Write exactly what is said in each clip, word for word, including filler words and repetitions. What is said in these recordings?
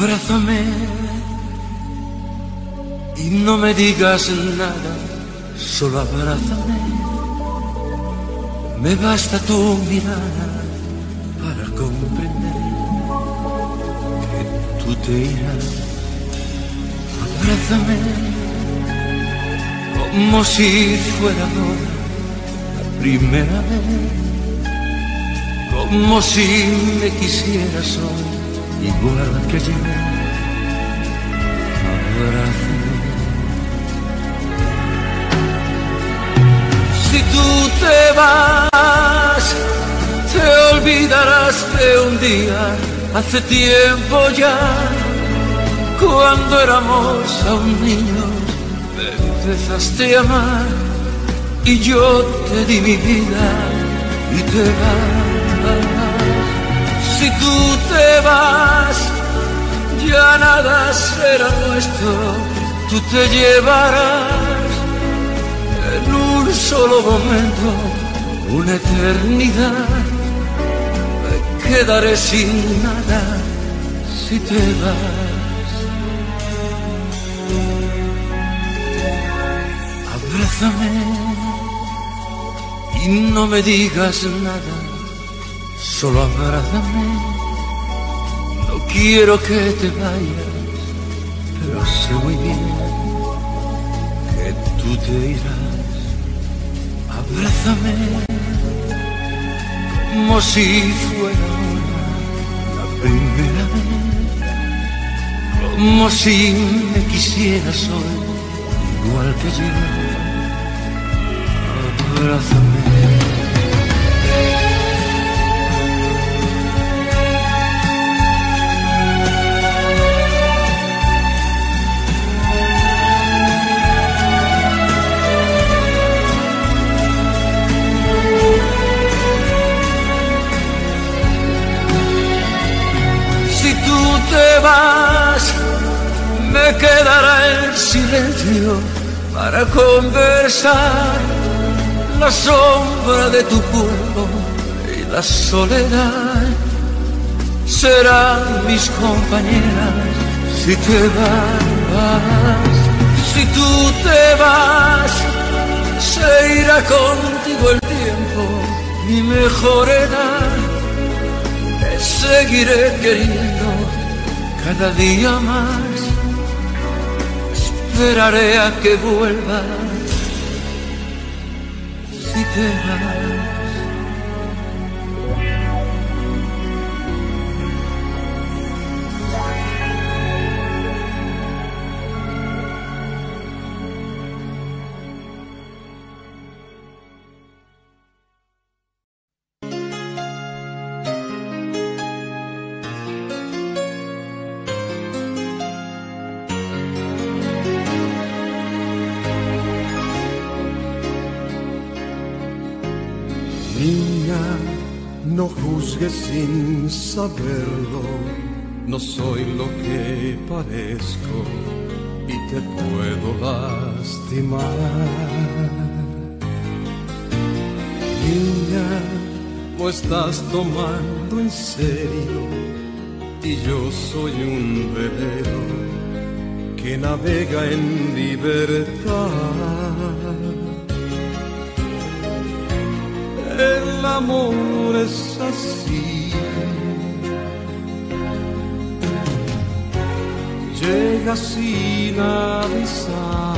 Abrázame y no me digas nada, solo abrázame. Me basta tu mirada para comprender que tú te irás. Abrázame como si fuera ahora la primera vez, como si me quisieras hoy igual que ayer. Abrázame. Si tú te vas, te olvidarás de un día, hace tiempo ya, cuando éramos aún niños, me empezaste a amar y yo te di mi vida y te vas. Si tú te vas, ya nada será nuestro, tú te llevarás en un solo momento una eternidad. Me quedaré sin nada si te vas. Abrázame y no me digas nada, solo abrázame. No quiero que te vayas, pero sé muy bien que tú te irás. Abrázame como si fuera ahora la primera vez, como si me quisieras hoy igual que ayer. Abrázame. Te vas, me quedará el silencio para conversar, la sombra de tu cuerpo y la soledad serán mis compañeras. Si te vas, si tú te vas, se irá contigo el tiempo, mi mejor edad. Te seguiré queriendo cada día más, esperaré a que vuelvas si te vas. Niña, no juzgues sin saberlo, no soy lo que parezco y te puedo lastimar. Niña, no estás tomando en serio y yo soy un velero que navega en libertad. El amor es así, llega sin avisar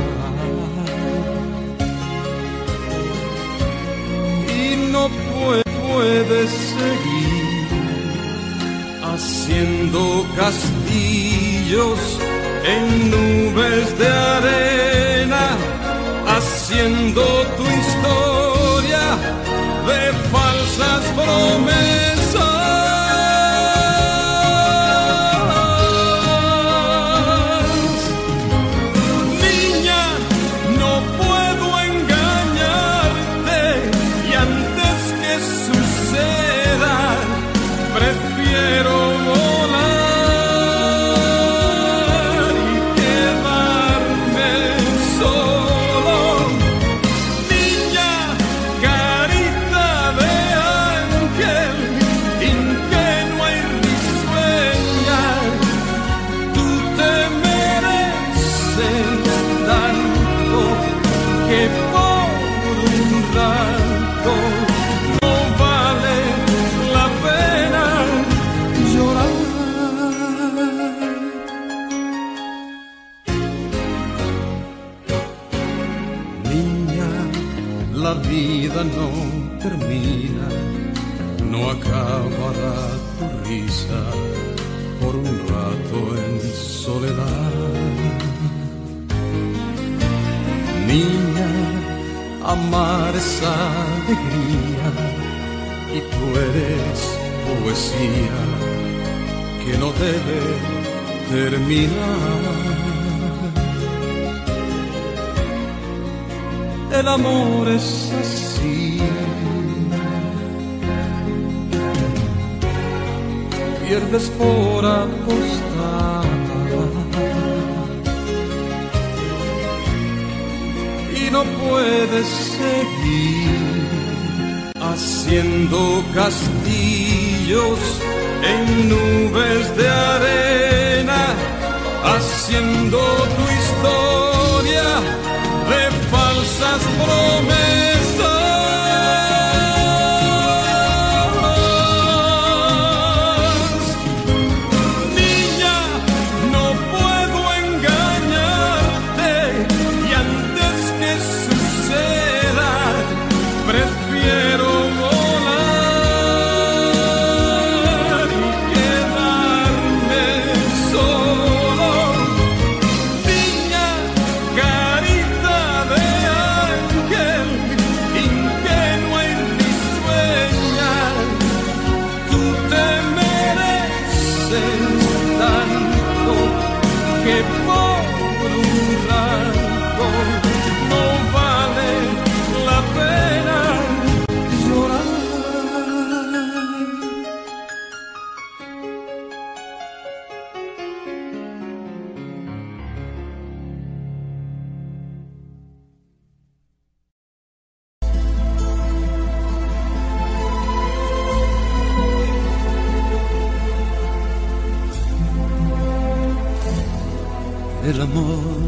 y no puede, puede seguir haciendo castillos en nubes de arena, haciendo tu historia de falsas promesas. Niña, no puedo engañarte y antes que suceda prefiero volar y quedarme solo. Niña, carita de ángel, termina, no acabará tu risa por un rato en soledad. Niña, amar es alegría y tú eres poesía que no debe terminar. El amor es así, pierdes por apostar y no puedes seguir haciendo castillos en nubes de arena, haciendo tu historia de falsas promesas. Niña, no puedo engañarte y antes que suceda prefiero volar y quedarme solo. Niña, carita de ángel, ingenua y risueña, tú te mereces tanto que por un rato no vale la pena llorar. El amor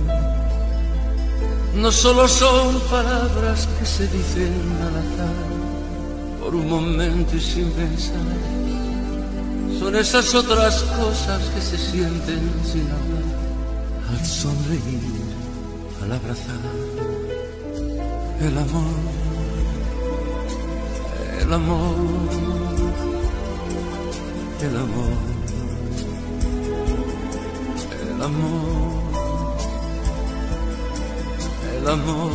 no solo son palabras que se dicen al azar por un momento y sin pensar, son esas otras cosas que se sienten sin hablar, al sonreír, al abrazar. El amor, el amor, el amor, el amor, el amor.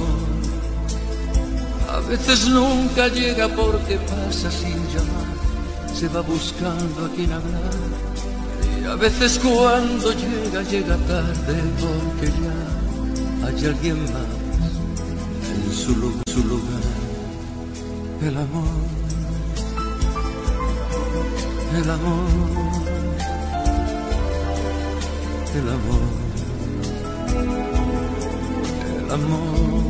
A veces nunca llega porque pasa sin llamar, se va buscando a quien hablar. Y a veces cuando llega, llega tarde porque ya hay alguien más en su lugar. Su lugar. El amor, el amor, el amor, el amor,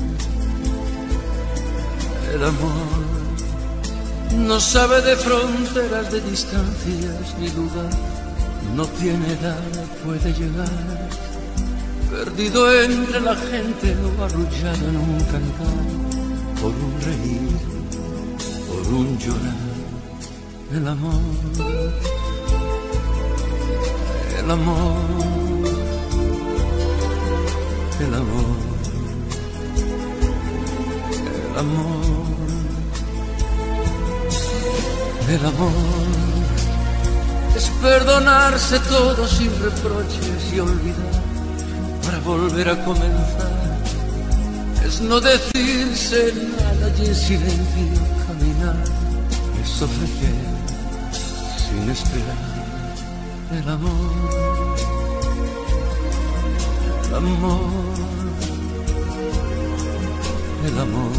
el amor no sabe de fronteras, de distancias ni lugar, no tiene edad, puede llegar, perdido entre la gente o arrullado en un cantar, por un reír, por un llorar. El amor, el amor, el amor, el amor, el amor es perdonarse todo sin reproches y olvidar para volver a comenzar, es no decirse nada y en silencio caminar, es ofrecer sin esperar. El amor, el amor, el amor,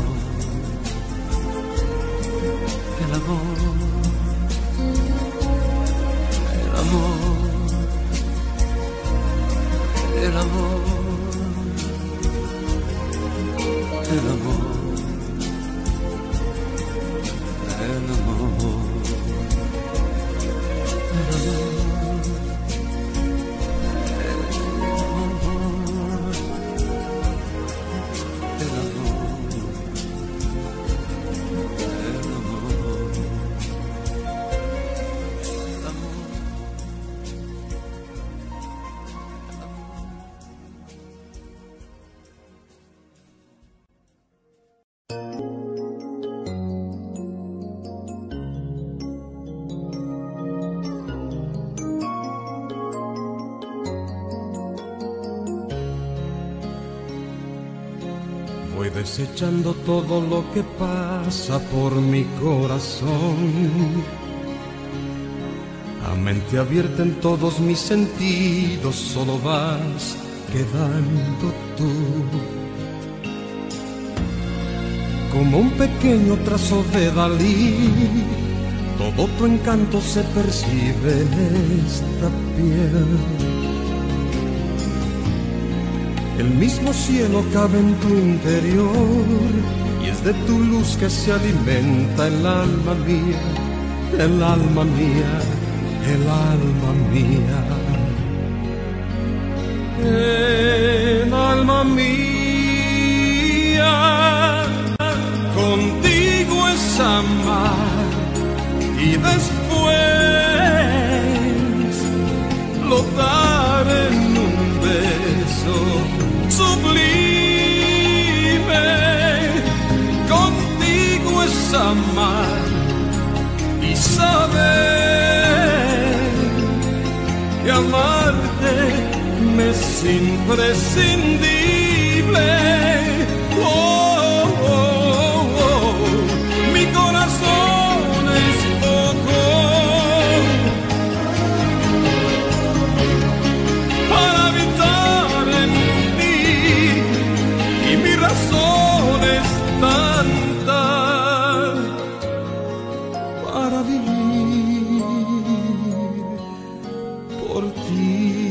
el amor, el amor, el amor, el amor, el amor, el amor. El amor, desechando todo lo que pasa por mi corazón. A mente abierta en todos mis sentidos, solo vas quedando tú. Como un pequeño trazo de Dalí, todo tu encanto se percibe en esta piel. El mismo cielo cabe en tu interior y es de tu luz que se alimenta el alma mía, el alma mía, el alma mía. El alma mía, contigo es amar y después lo dar en un beso sublime. Contigo es amar y saber que amarte me es imprescindible. Oh, oh, oh. Mi corazón es poco para habitar en ti y mi razón es tanta para vivir por ti.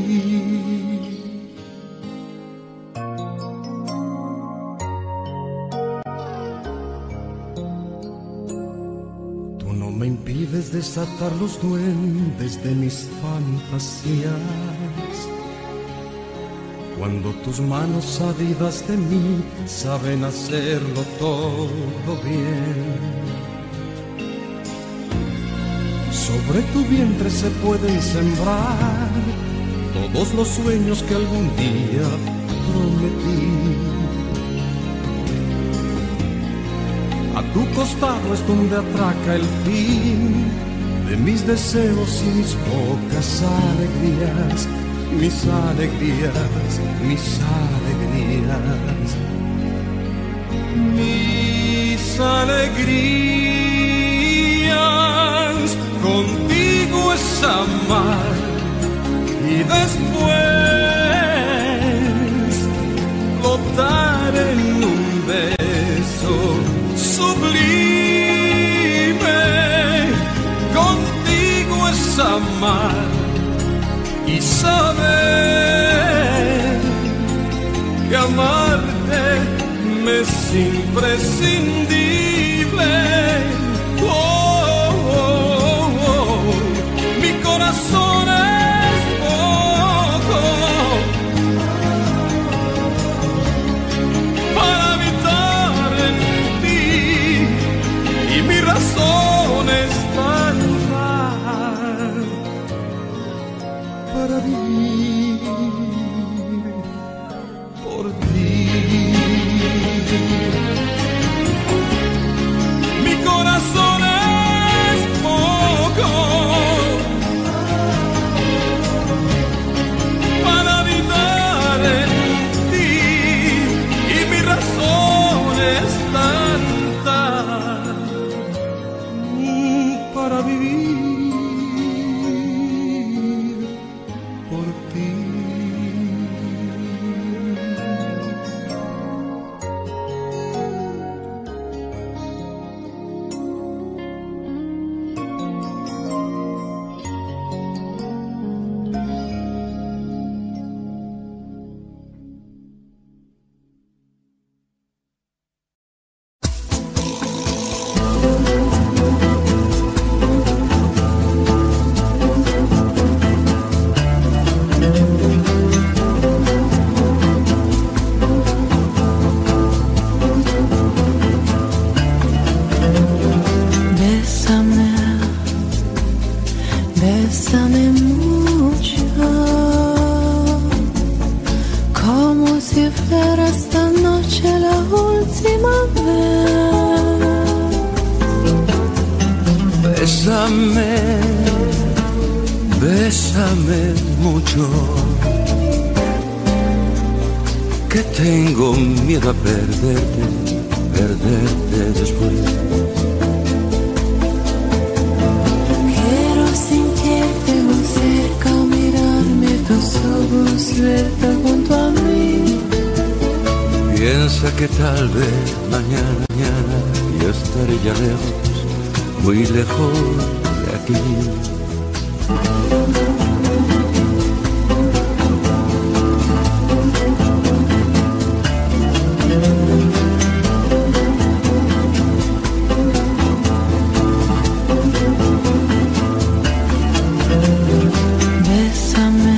Tú no me impides desatar los duendes de mis fantasías. Cuando tus manos sabidas de mí saben hacerlo todo bien. Sobre tu vientre se pueden sembrar todos los sueños que algún día prometí. A tu costado es donde atraca el fin de mis deseos y mis pocas alegrías, mis alegrías, mis alegrías, mis alegrías. Contigo es amar y después flotar en un beso sublime. Contigo es amar y saber que amarte me es imprescindible. Oh, oh, oh. Mi corazón es poco para habitar en ti y mi razón es tanta para vivir por ti. Mi corazón es poco para habitar en ti y mi razón es tanta para vivir por ti. Bésame mucho, como si fuera esta noche la última vez. Bésame, bésame mucho, que tengo miedo a perderte, perderte después. Quiero sentirte muy cerca, mirarme tus ojos suelta junto a mí. Piensa que tal vez mañana, mañana yo estaré ya lejos, muy lejos de aquí. Bésame,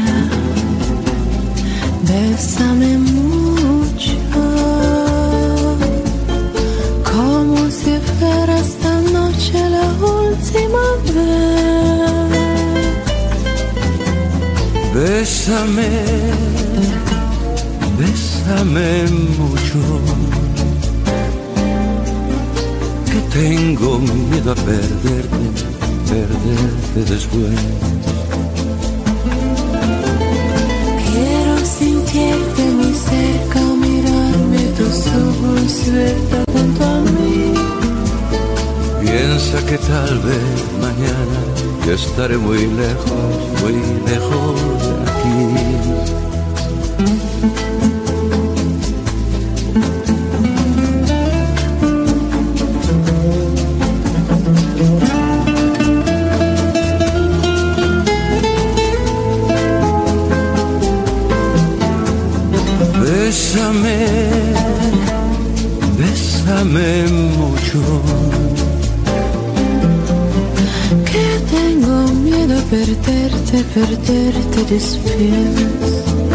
bésame mucho, como si fuera esta noche la última vez. Bésame, bésame mucho, que tengo miedo a perderte, perderte después. Quiero sentirte muy cerca, mirarme tus ojos suelta junto a mí. Piensa que tal vez mañana yo estaré muy lejos, muy lejos de aquí. Bésame, bésame mucho, Que tengo miedo a perderte, perderte después.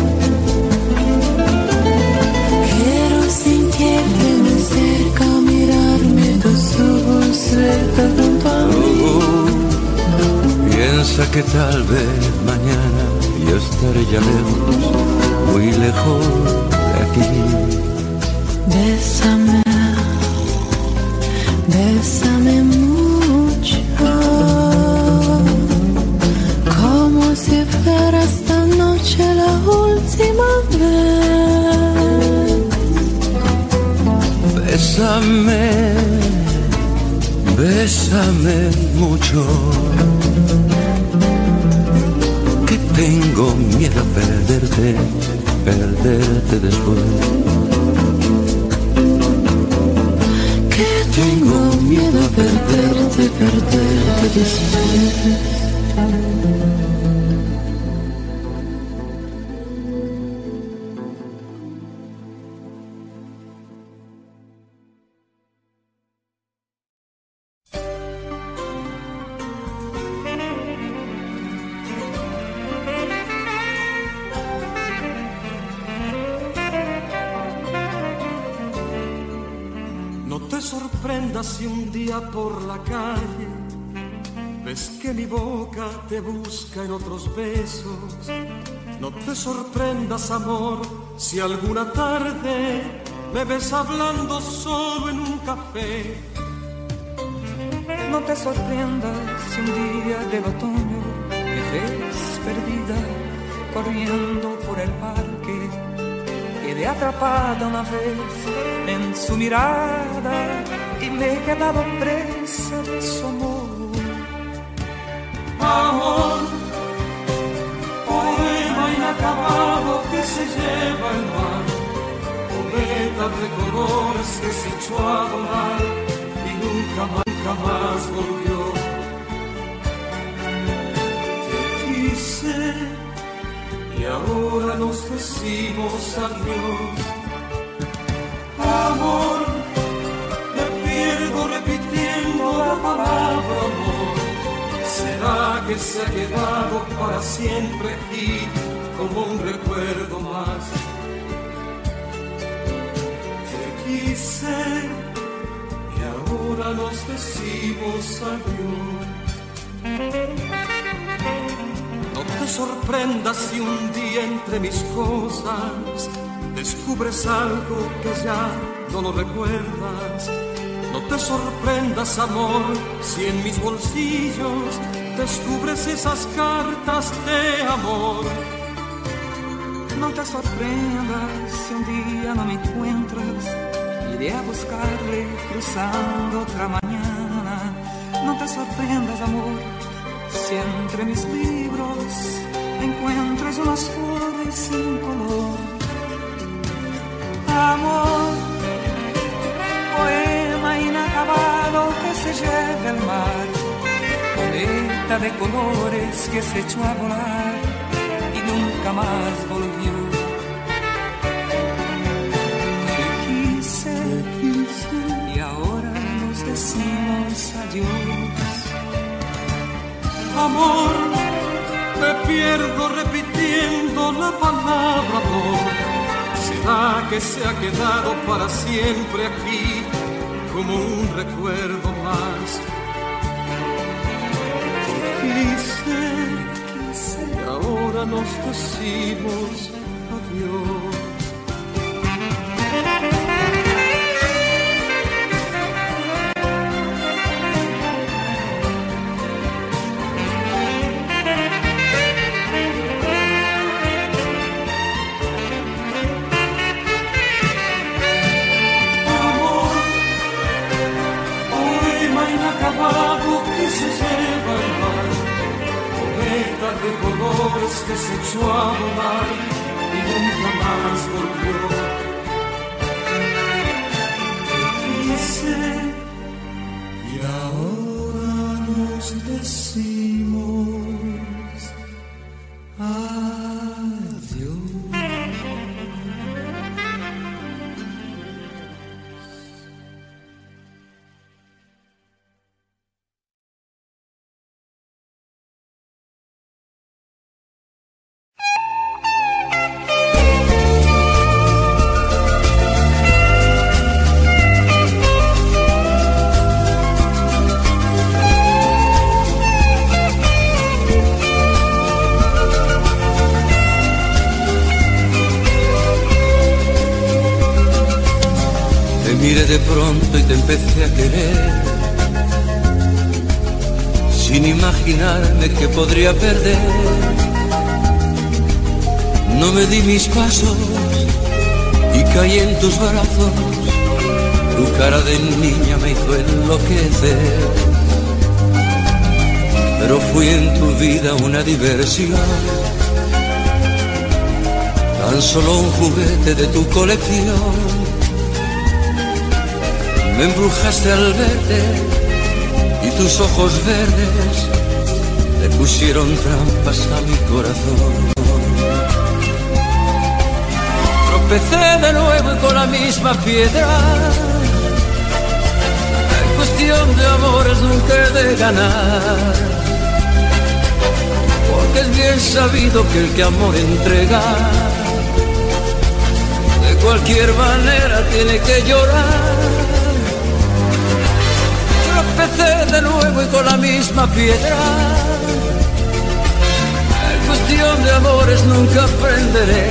Quiero sentirte muy cerca, mirarme tus ojos suelta junto a mí. oh, piensa que tal vez mañana yo estaré ya lejos, muy lejos de aquí. Bésame, bésame mucho, como si fuera esta noche la última vez. Bésame, bésame mucho, que tengo miedo a perderte, perderte después. Que tengo miedo a perderte, perderte después. No te sorprendas si un día por la calle ves que mi boca te busca en otros besos. No te sorprendas, amor, si alguna tarde me ves hablando solo en un café. No te sorprendas si un día del otoño me ves perdida corriendo por el parque. Quedé atrapada una vez en su mirada y me he quedado presa de su amor. Amor, poema inacabado que se lleva el mar, cometa de colores que se echó a volar y nunca más, nunca más volvió. Te quise y ahora nos decimos adiós. Amor, me pierdo repitiendo la palabra amor. ¿Será que se ha quedado para siempre aquí como un recuerdo más? Te quise y ahora nos decimos adiós. No te sorprendas si un día entre mis cosas descubres algo que ya no lo recuerdas. No te sorprendas, amor, si en mis bolsillos descubres esas cartas de amor. No te sorprendas si un día no me encuentras, iré a buscarle cruzando otra mañana. No te sorprendas, amor, si entre mis libros encuentras unas flores sin color. Amor, poema inacabado que se lleva al mar, cometa de colores que se echó a volar y nunca más volvió. Te quise, te quise y ahora nos decimos adiós. Amor, me pierdo repitiendo la palabra amor. ¿Será que se ha quedado para siempre aquí como un recuerdo más? Te quise, quise y ahora nos decimos adiós. Que se lleva al mar, cometa de colores que se echó a volar y nunca más volvió. Te quise y ahora nos decimos adiós. Miré de pronto y te empecé a querer, sin imaginarme que podría perder. No me di mis pasos y caí en tus brazos. Tu cara de niña me hizo enloquecer, pero fui en tu vida una diversión, tan solo un juguete de tu colección. Me embrujaste al verte y tus ojos verdes le pusieron trampas a mi corazón. Tropecé de nuevo y con la misma piedra. En cuestión de amores nunca he de ganar, porque es bien sabido que el que amor entrega, de cualquier manera tiene que llorar. Tropecé de nuevo y con la misma piedra. En cuestión de amores nunca aprenderé.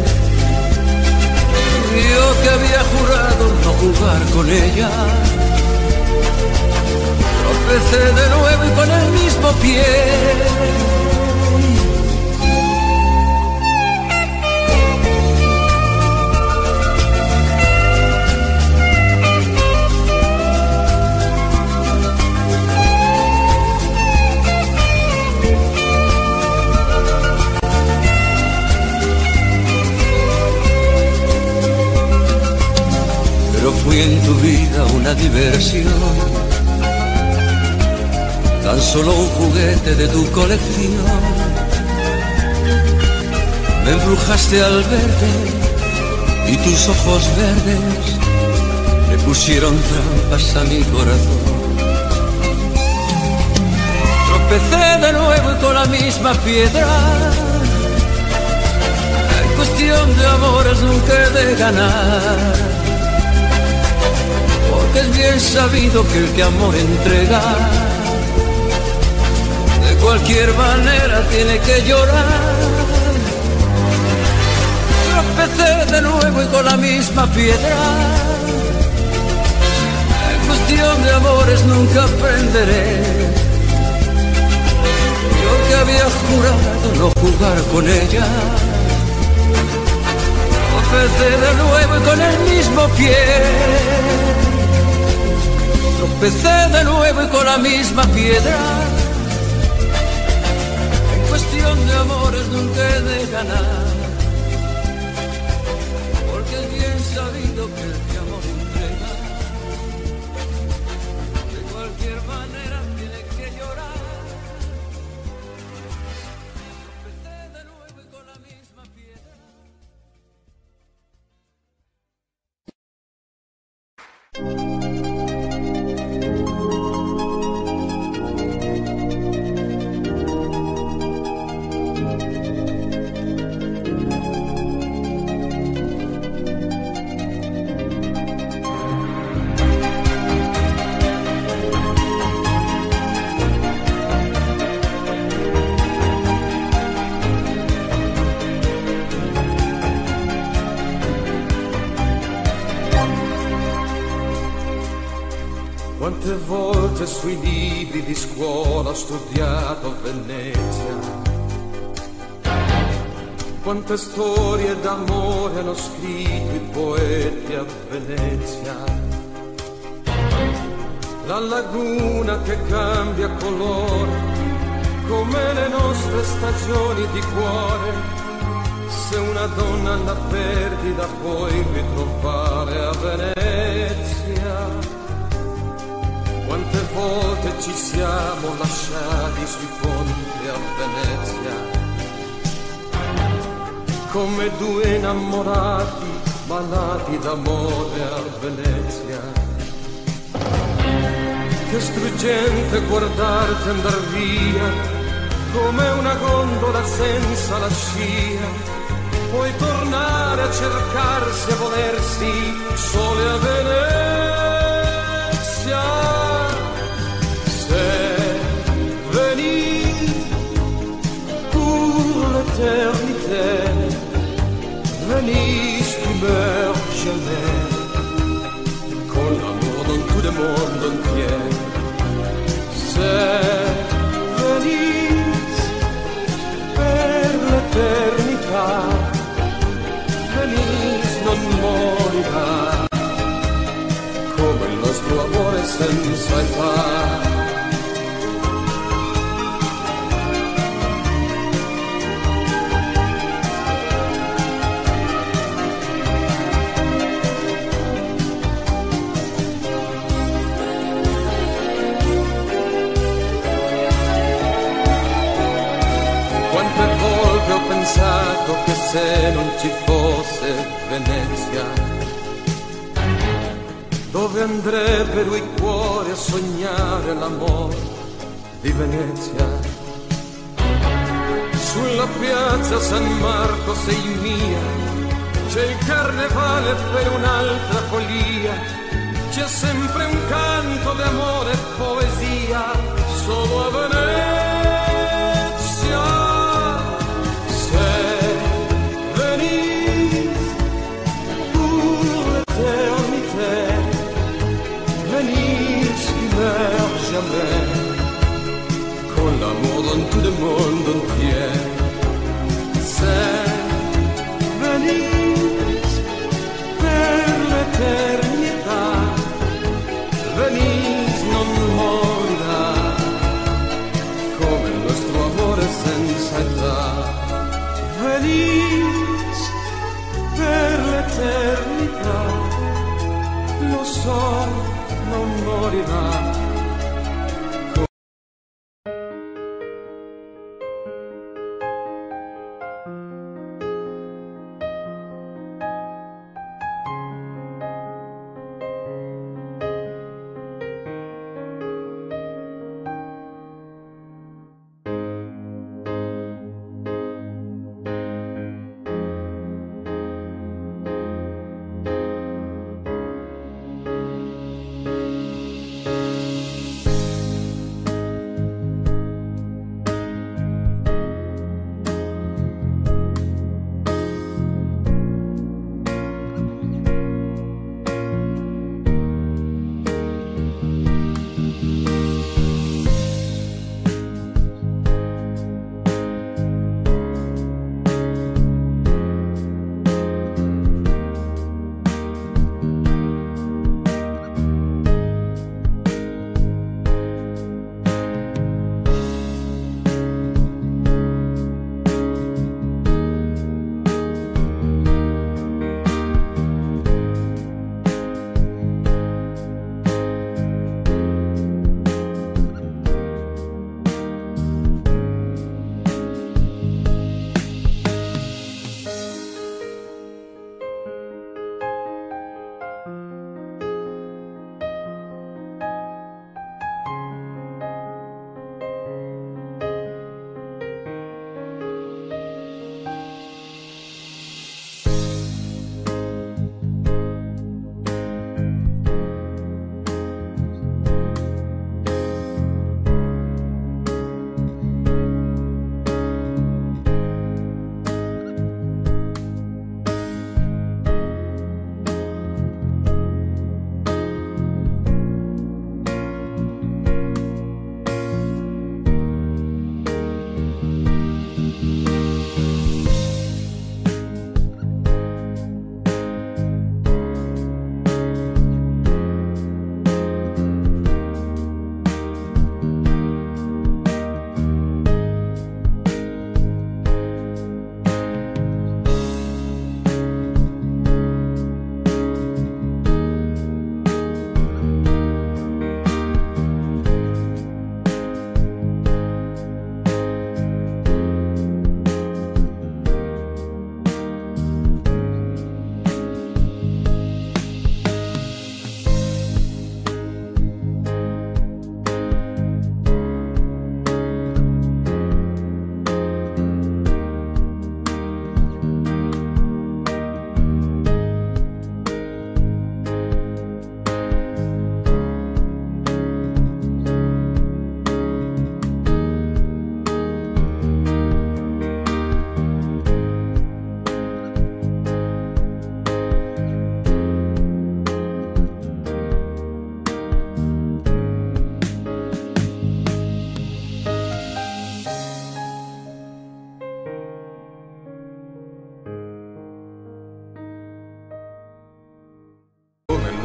Yo que había jurado no jugar con ella. Tropecé de nuevo y con el mismo pie. Fui en tu vida una diversión, tan solo un juguete de tu colección. Me embrujaste al verte y tus ojos verdes le pusieron trampas a mi corazón. Tropecé de nuevo y con la misma piedra. En cuestión de amores nunca he de ganar, porque es bien sabido que el que amor entrega, de cualquier manera tiene que llorar. Tropecé de nuevo y con la misma piedra. En cuestión de amores nunca aprenderé. Yo que había jurado no jugar con ella. tropecé de nuevo y con el mismo pie. Tropecé de nuevo y con la misma piedra. En cuestión de amores nunca he de ganar, porque es bien sabido que el que amor entrega, de cualquier manera tiene que llorar. Tropecé de nuevo y con la misma piedra. Quante volte sui libri di scuola ho studiato a Venezia, quante storie d'amore hanno scritto i poeti a Venezia. La laguna che cambia colore come le nostre stagioni di cuore, se una donna la perdi la puoi ritrovare a Venezia. Quante volte ci siamo lasciati sui ponti a Venezia, come due innamorati malati d'amore a Venezia. Che struggente guardarti andar via, come una gondola senza la scia. Puoi tornare a cercarsi, a volersi sole a Venezia. L'éternité, Venise qui meurt jamais, con l'amour dans tout le monde entier. C'est Venise per l'eternità, Venise non morirà, come il nostro amore senza età. Pensato che se non ci fosse Venezia, dove andrebbero i cuori a sognare l'amore di Venezia? Sulla piazza San Marco sei mia, c'è il carnevale per un'altra follia, c'è sempre un canto d'amore e poesia, solo a Venezia. Con l'amour dans tout le monde entier. C'est Venise per l'eternità, Venise non morirà, come il nostro amore senza età. Venise per l'eternità, lo so, non morirà.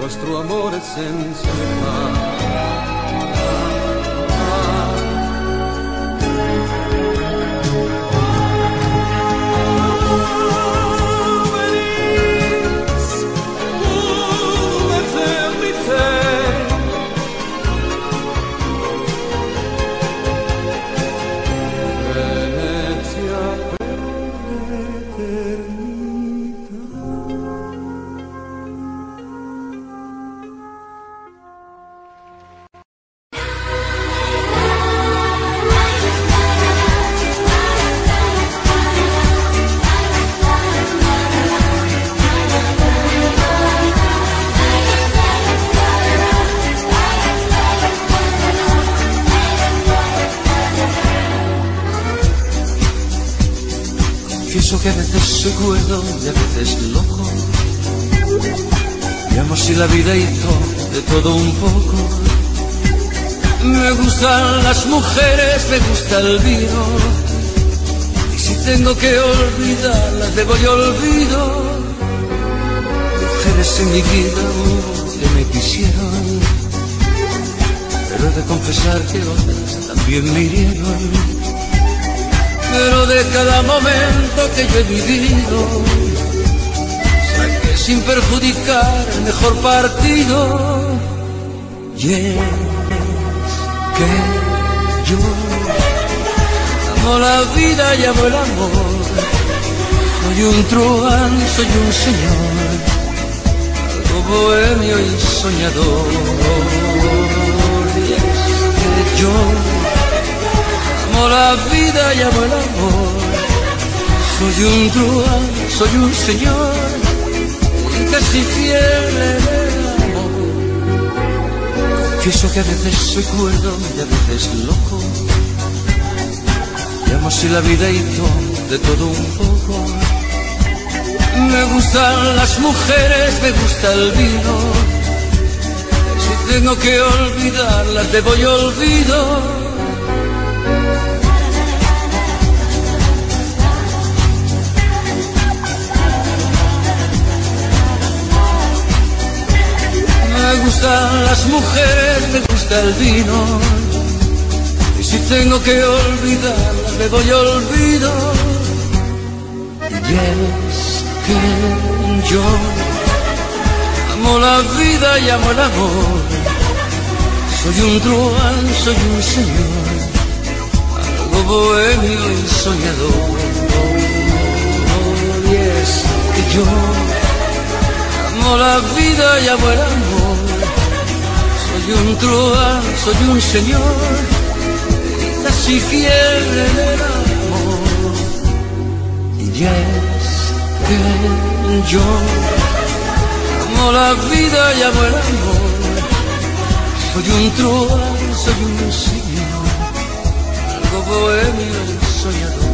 nuestro amor esencia lejana. Confieso que a veces soy cuerdo y a veces loco. Llamo así la vida y todo, de todo un poco. Me gustan las mujeres, me gusta el vino. Y si tengo que olvidarlas, le voy olvido. Mujeres en mi vida hubo que me quisieron, pero he de confesar que otras también me hirieron. Pero de cada momento que yo he vivido, saqué sin perjudicar el mejor partido. Y es que yo amo la vida y amo el amor. Soy un truán, soy un señor, algo bohemio y soñador. Y es que yo amo la vida y amo el amor. Soy un truán, soy un señor y casi fiel en el amor. Confieso que a veces soy cuerdo y a veces loco. Llamo así la vida y todo, de todo un poco. Me gustan las mujeres, me gusta el vino. Si tengo que olvidarlas, te voy olvido. Me gustan las mujeres, me gusta el vino. Y si tengo que olvidarlas, le doy olvido. Y es que yo amo la vida y amo el amor. Soy un truán, soy un señor, algo bohemio y soñador. Y es que yo amo la vida y amo el amor. Soy un truán, soy un señor, y casi fiel en el amor. Y es que yo amo la vida y amo el amor. Soy un truán, soy un señor, algo bohemio y soñador.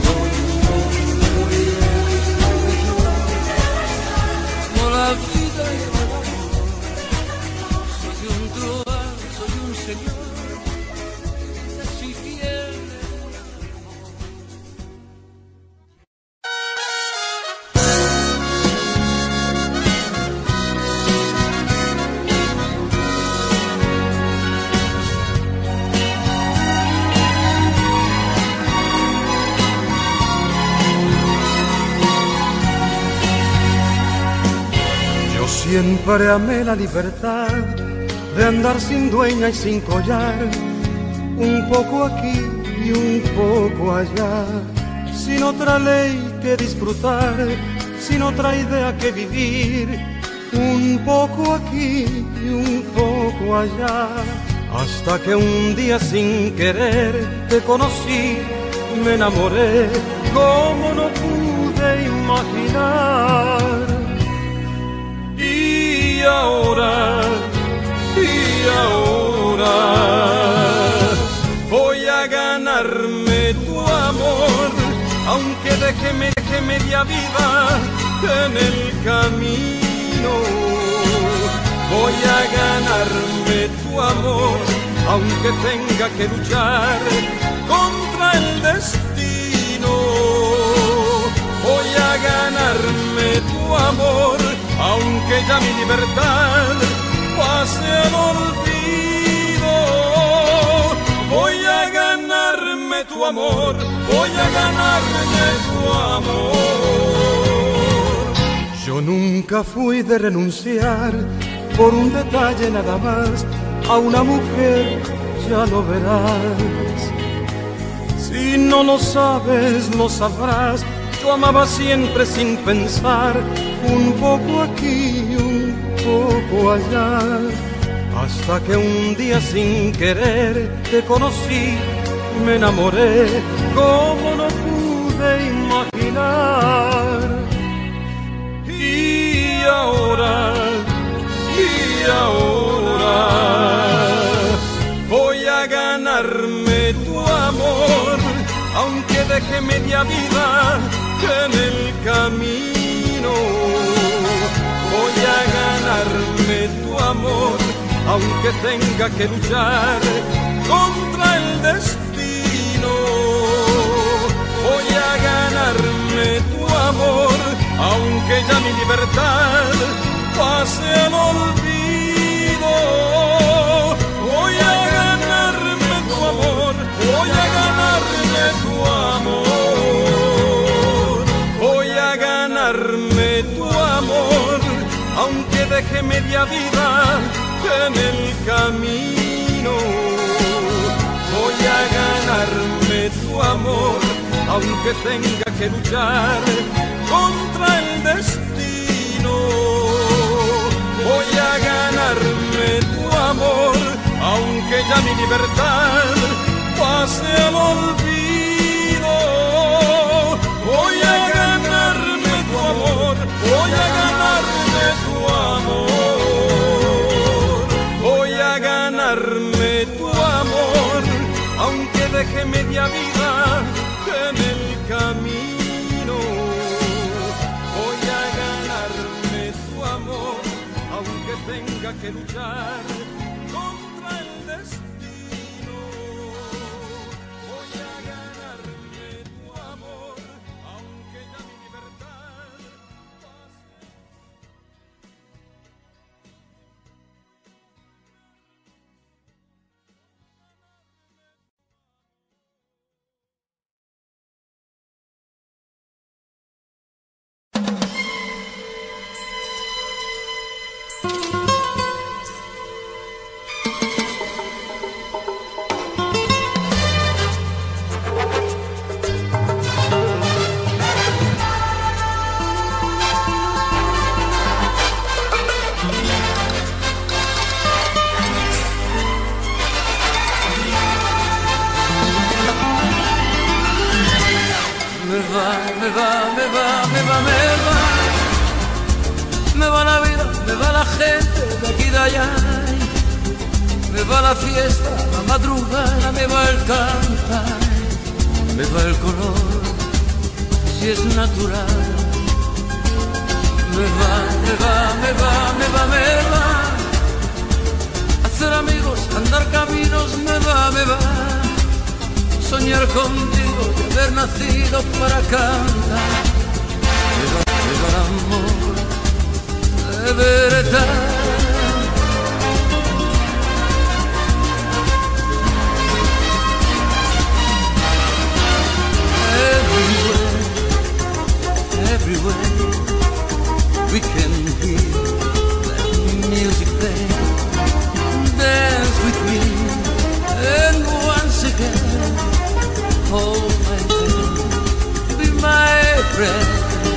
Amo la vida y amo el amor. Soy un truán, soy un señor, casi fiel en el amor. Siempre amé la libertad de andar sin dueña y sin collar, un poco aquí y un poco allá, sin otra ley que disfrutar, sin otra idea que vivir, un poco aquí y un poco allá, hasta que un día sin querer te conocí, me enamoré como no pude imaginar. Y ahora, y ahora voy a ganarme tu amor, aunque deje, deje media vida en el camino. Voy a ganarme tu amor, aunque tenga que luchar contra el destino. Voy a a ganarme tu amor, aunque ya mi libertad pase al olvido. Voy a ganarme tu amor, voy a ganarme tu amor. Yo nunca fui de renunciar por un detalle nada más a una mujer, ya lo verás. Si no lo sabes, lo sabrás. Yo amaba siempre sin pensar, un poco aquí, un poco allá, hasta que un día sin querer te conocí, me enamoré, como no pude imaginar. Y ahora, y ahora, voy a ganarme tu amor, aunque deje media vida en el camino. Voy a ganarme tu amor, aunque tenga que luchar contra el destino. Voy a ganarme tu amor, aunque ya mi libertad pase al olvido. Voy a ganarme tu amor, voy a ganarme tu amor. Voy a ganarme tu amor, aunque deje media vida en el camino. Voy a ganarme tu amor, aunque tenga que luchar contra el destino. Voy a ganarme tu amor, aunque ya mi libertad pase al olvido. Voy a ganarme tu amor, voy a ganarme tu amor. Voy a ganarme tu amor, aunque deje media vida en el camino. Voy a ganarme tu amor, aunque tenga que luchar contra el destino. Voy a ganarme tu amor, aunque ya mi libertad pase. Me va la fiesta, la madrugada, me va el cantar, me va el color, si es natural. Me va, me va, me va, me va, me va. Hacer amigos, andar caminos, me va, me va. Soñar contigo y haber nacido para cantar. Me va, me va el amor de verdad. Everywhere we can hear that music play. Dance with me, and once again, hold my hand, be my friend.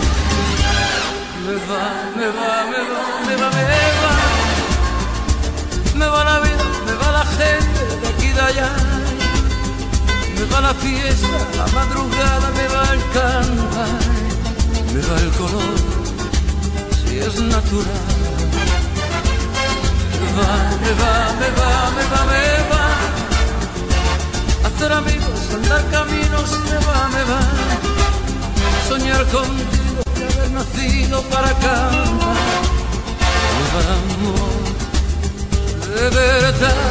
Me va, me va, me va, me va, me va. Me va la vida, me va la gente de aquí y de allá. Me va la fiesta, la madrugada, me va el cantar. Me va el color, si es natural. Me va, me va, me va, me va, me va. Hacer amigos, andar caminos, me va, me va. Soñar contigo y haber nacido para cantar. Me va el amor de verdad.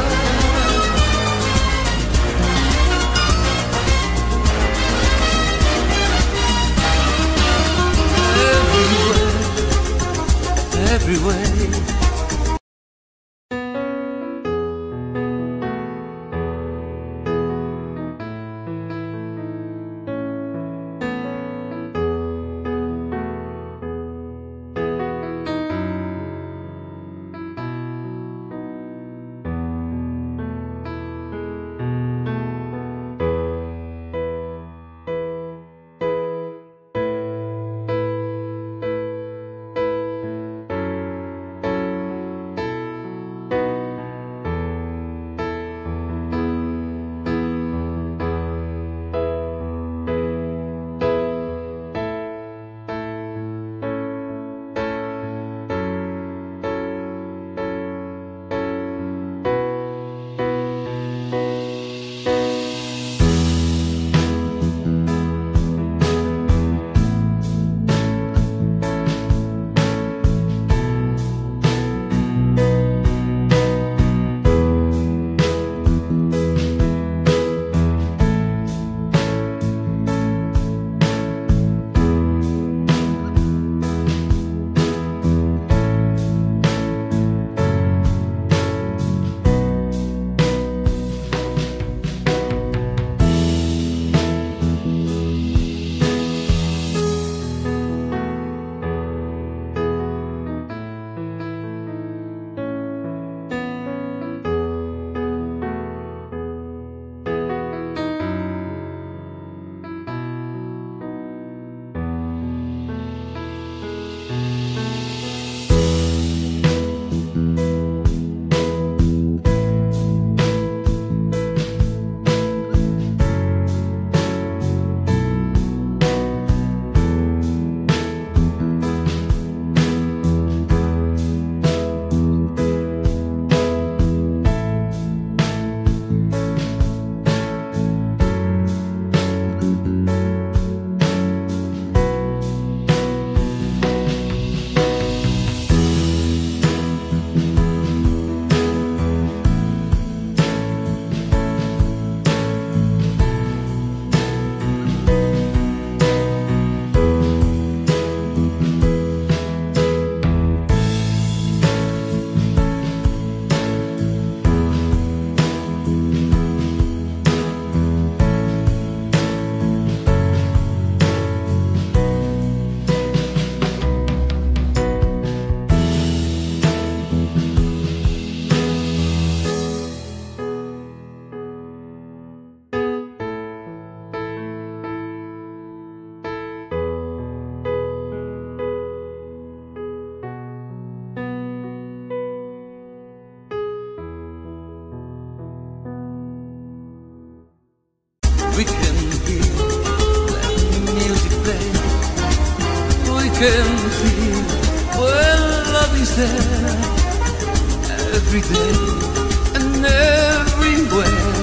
can feel when love is there every day and everywhere.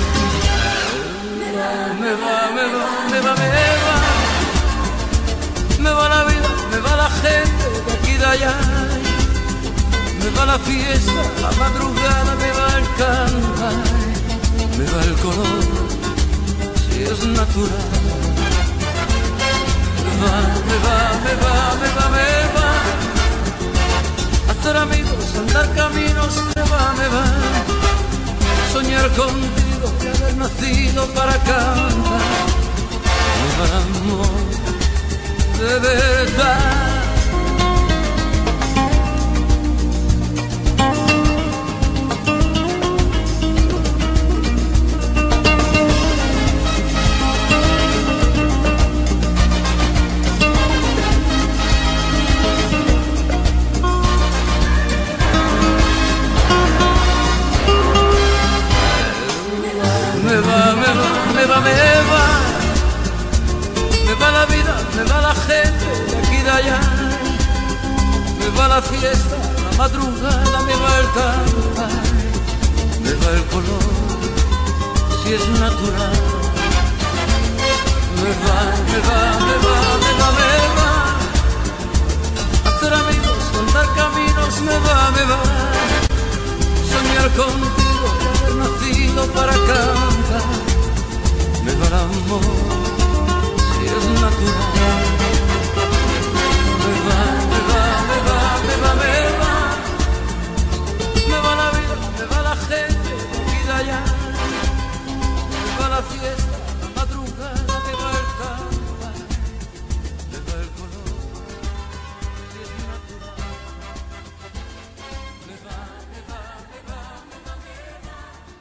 Me va, me va, me va, me va, me va la vida, me va la gente de aquí y de allá, me va la fiesta, la madrugada, me va el cantar, me va el color, si es natural. Me va, me va, me va, me va, me va, hacer amigos, andar caminos, me va, me va, soñar contigo de haber nacido para cantar, me va el amor de verdad. Me va, me va, me va, me va la vida, me va la gente de aquí y de allá, me va la fiesta, la madrugada, me va el cantar, me va el color, si es natural. Me va, me va, me va, me va, me va, hacer amigos, andar caminos, me va, me va, soñar contigo de haber nacido para cantar, me va el amor, si es natural. Me va, me va, me va, me va, me va, me va la vida, me va la gente de aquí y de allá, me va la fiesta, la madrugada, me va el cantar, me va el color, si es natural. Me va, me va, me va, me va, me va.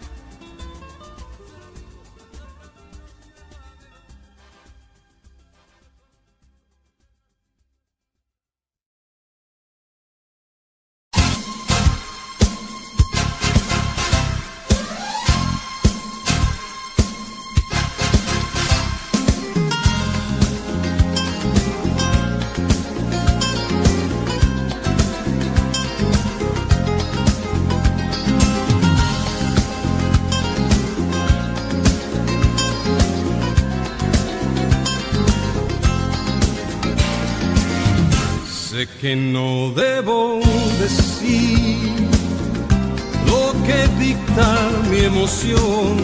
Sé que no debo decir lo que dicta mi emoción.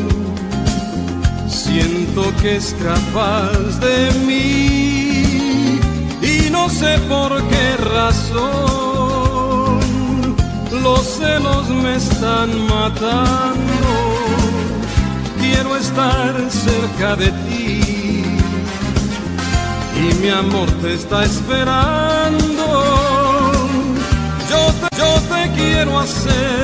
Siento que es capaz de mí y no sé por qué razón los celos me están matando. Quiero estar cerca de ti y mi amor te está esperando. Yo te, yo te quiero hacer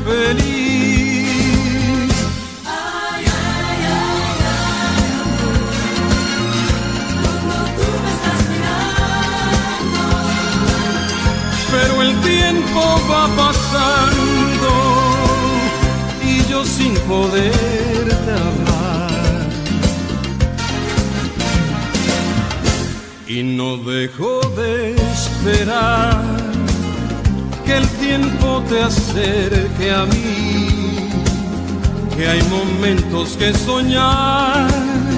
feliz. Ay, ay, ay, ay, amor, cuando tú me estás mirando. Pero el tiempo va pasando y yo sin poderte hablar. Y no dejo de esperar que el tiempo te acerque a mí, que hay momentos que soñar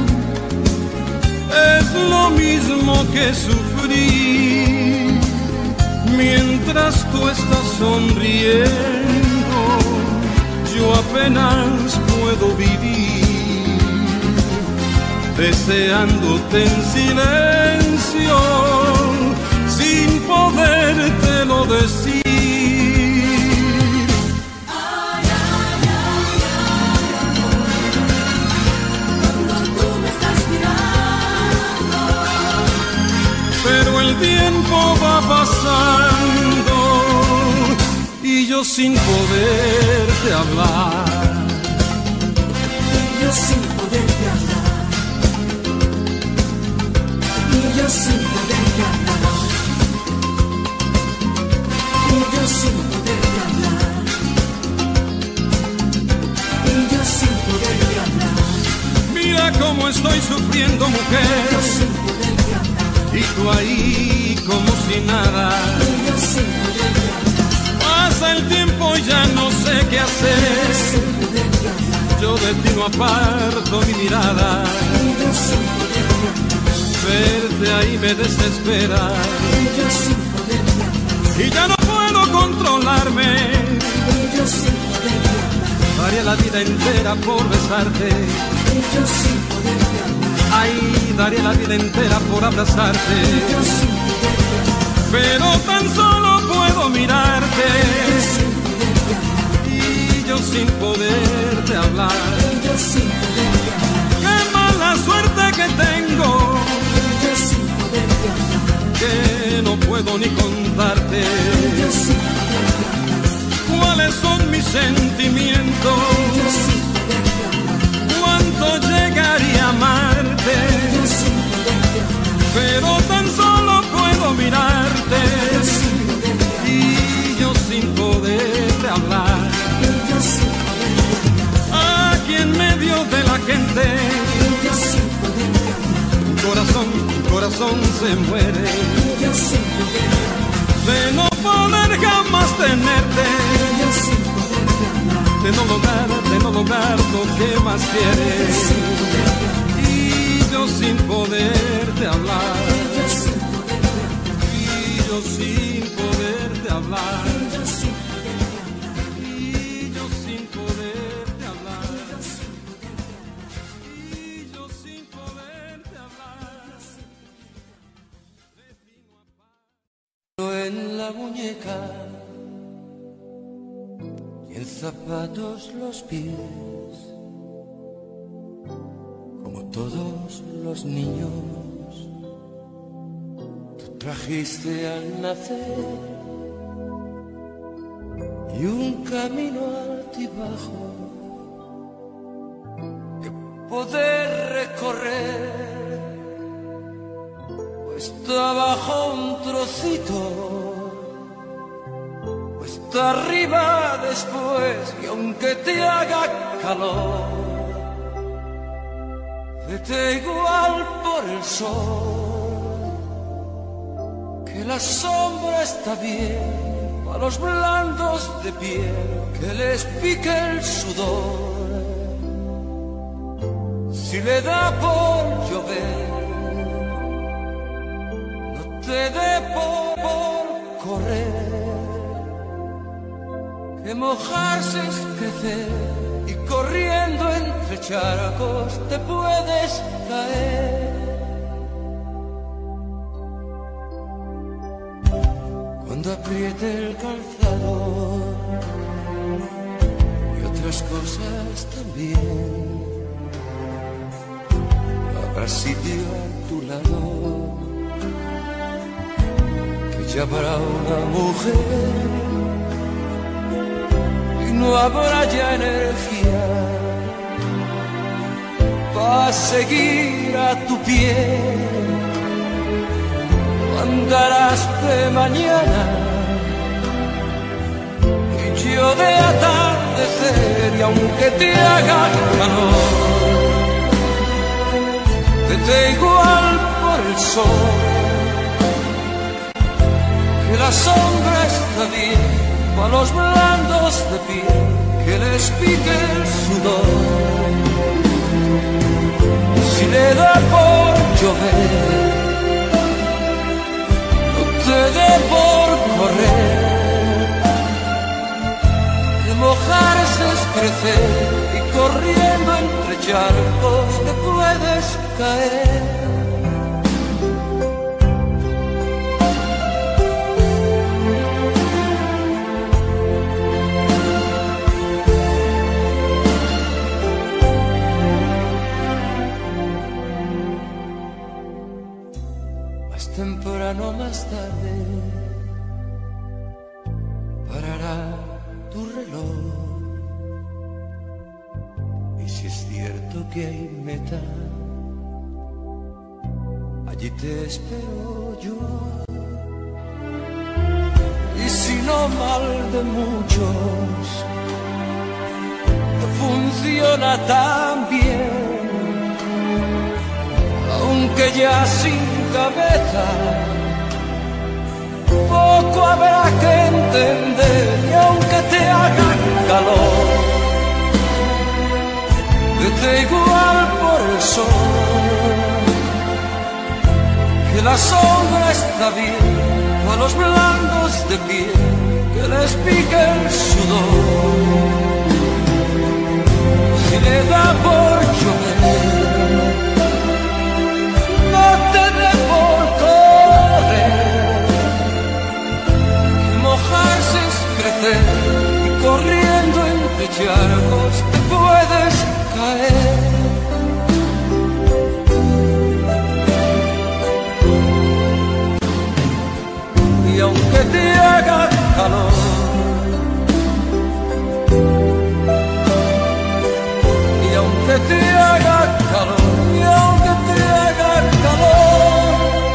es lo mismo que sufrir. Mientras tú estás sonriendo, yo apenas puedo vivir, deseándote en silencio, sin podértelo decir. Ay, ay, ay, ay, amor, cuando tú me estás mirando. Pero el tiempo va pasando y yo sin poderte hablar. Y yo sin poderte hablar. Y yo sin poderte hablar. Y yo sin poderte hablar. Y yo sin poderte hablar. Mira cómo estoy sufriendo, Y yo mujer. sin poderte hablar. y tú ahí como si nada. Pasa el tiempo y ya no sé qué hacer. Yo de ti no aparto mi mirada. Verte ahí me desespera. Y ya no puedo controlarme. Daría la vida entera por besarte. Ay, daría la vida entera por abrazarte. Pero tan solo puedo mirarte. Y yo sin poderte hablar. Qué mala suerte que tengo, que no puedo ni contarte cuáles son mis sentimientos, cuánto llegaría a amarte, pero tan solo puedo mirarte y yo sin poderte hablar. Aquí en medio de la gente, corazón, corazón se muere de no poder jamás tenerte, de no lograr, de no lograr lo que más quieres, y yo sin poderte hablar, y yo sin poderte hablar, y yo sin poderte hablar, y yo sin poderte hablar. En la muñeca y en zapatos los pies, como todos los niños, tú trajiste al nacer y un camino altibajo que poder recorrer. Está abajo un trocito, o está arriba después, y aunque te haga calor, vete igual por el sol, que la sombra está bien para los blandos de piel, que les pique el sudor, si le da por llover. Te dé por, por correr, que mojarse es crecer, y corriendo entre charcos te puedes caer. Cuando apriete el calzado y otras cosas también, habrá sitio a tu lado, ya habrá una mujer y no habrá ya energía para seguir a tu pie. Andarás de mañana y yo de atardecer, y aunque te haga calor, vete igual por el sol, que la sombra está bien para los blandos de piel, que les pique el sudor, si le da por llover, no te dé por correr, que mojarse es crecer, y corriendo entre charcos te puedes caer. Temprano más tarde parará tu reloj, y si es cierto que hay meta, allí te espero yo, y si no mal de muchos funciona tan bien, aunque ya sin cabeza, poco habrá que entender, y aunque te haga calor, vete igual por el sol, que la sombra está bien, a los blandos de piel, que les pique el sudor. Si le da por llover, no te dé por correr, que mojarse es crecer, y corriendo entre charcos te puedes caer. Y aunque te haga calor, que te haga calor, y aunque te haga calor,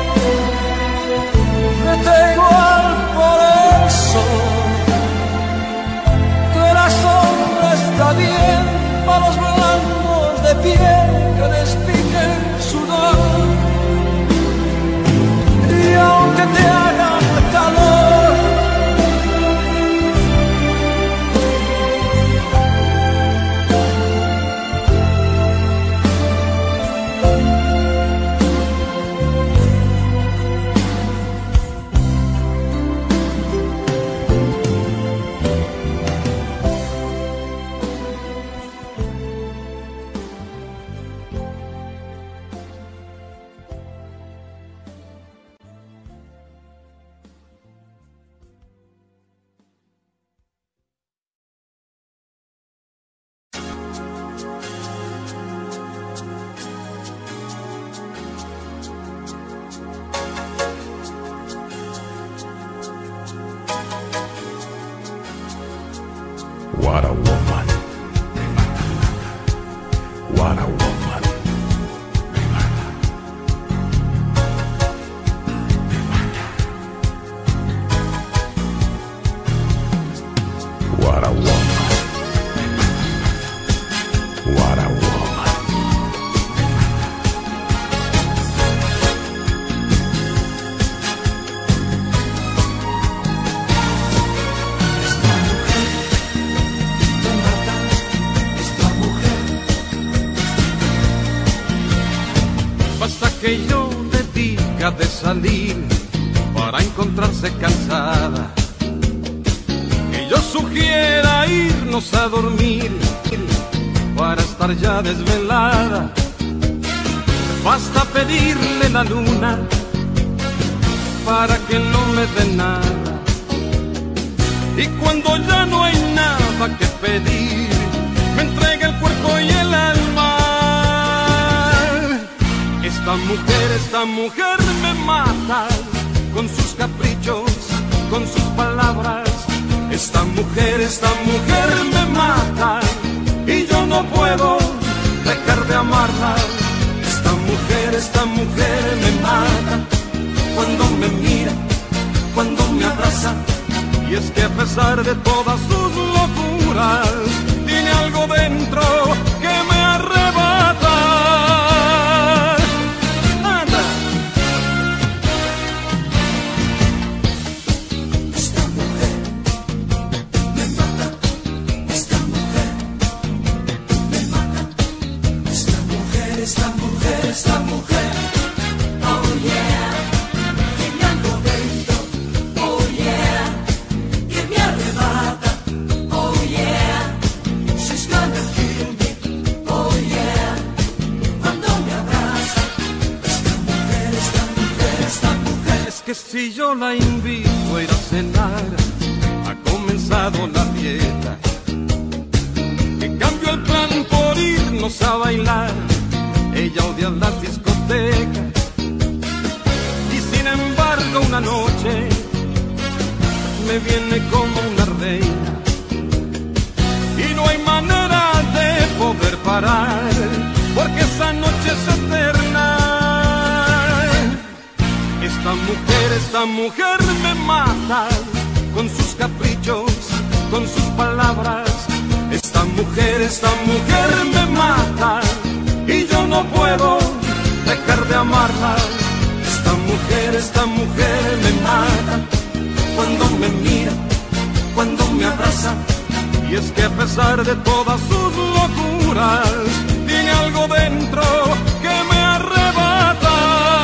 vete igual por el sol, que la sombra está bien para los blancos de piel que les pique el sudor. Y aunque te haga calor, what a woman. What a woman. What a woman. What a woman. Que yo le diga de salir para encontrarse cansada, que yo sugiera irnos a dormir para estar ya desvelada. Basta pedirle la luna para que no me dé nada, y cuando ya no hay nada que pedir, me entrega el cuerpo y el alma. Esta mujer, esta mujer me mata con sus caprichos, con sus palabras. Esta mujer, esta mujer me mata y yo no puedo dejar de amarla. Esta mujer, esta mujer me mata cuando me mira, cuando me abraza. Y es que a pesar de todas sus locuras, tiene algo dentro que me arrebata. Esta mujer, esta mujer, oh yeah, tiene algo dentro, oh yeah, que me arrebata, oh yeah, she's gonna kill me, oh yeah, cuando me abraza. Esta mujer, esta mujer, esta mujer. Es que si yo la invito a ir a cenar, ha comenzado la dieta, que cambio el plan por irnos a bailar. Ella odia las discotecas y sin embargo una noche me viene como una reina, y no hay manera de poder parar, porque esa noche es eterna. Esta mujer, esta mujer me mata con sus caprichos, con sus palabras. Esta mujer, esta mujer me mata y yo no puedo dejar de amarla. Esta mujer, esta mujer me mata cuando me mira, cuando me abraza. Y es que a pesar de todas sus locuras, tiene algo dentro que me arrebata.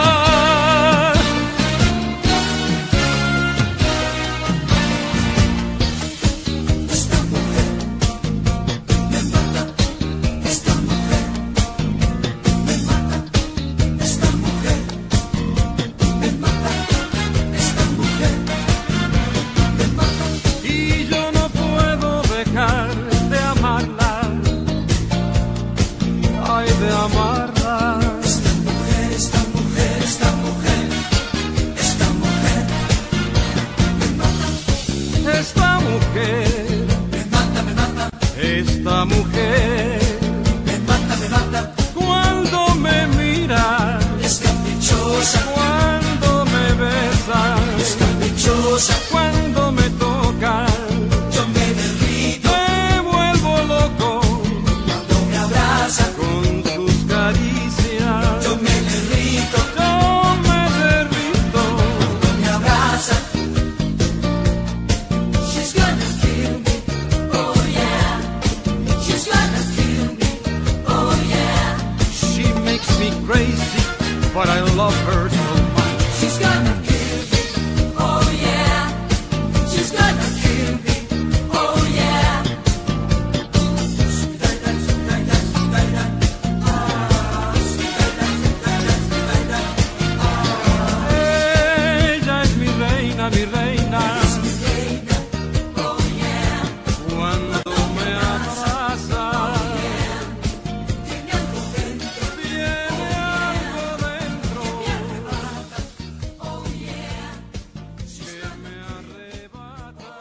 Esta mujer me mata, esta mujer me mata, esta mujer me mata, esta mujer me mata. Y yo no puedo dejar de amarla, ay, de amarla. Esta mujer, esta mujer, esta mujer, esta mujer me mata, Esta mujer, me mata, me mata, esta mujer, me mata, me mata. cuando me mira, Es caprichosa, cuando me besa, es caprichosa. cuando me toca, Yo me derrito me vuelvo loco cuando me abraza. con sus caricias. Yo me derrito Yo me derrito. cuando me abraza. She's gonna kill me, oh yeah. She's gonna kill me, oh yeah. She makes me crazy, but I love her so much. She's gonna kill me, oh yeah. She's gonna kill me, oh yeah. Ella es mi reina, mi reina. Oh yeah. Cuando me abraza, Tiene algo dentro, tiene algo dentro oh yeah. que me arrebata.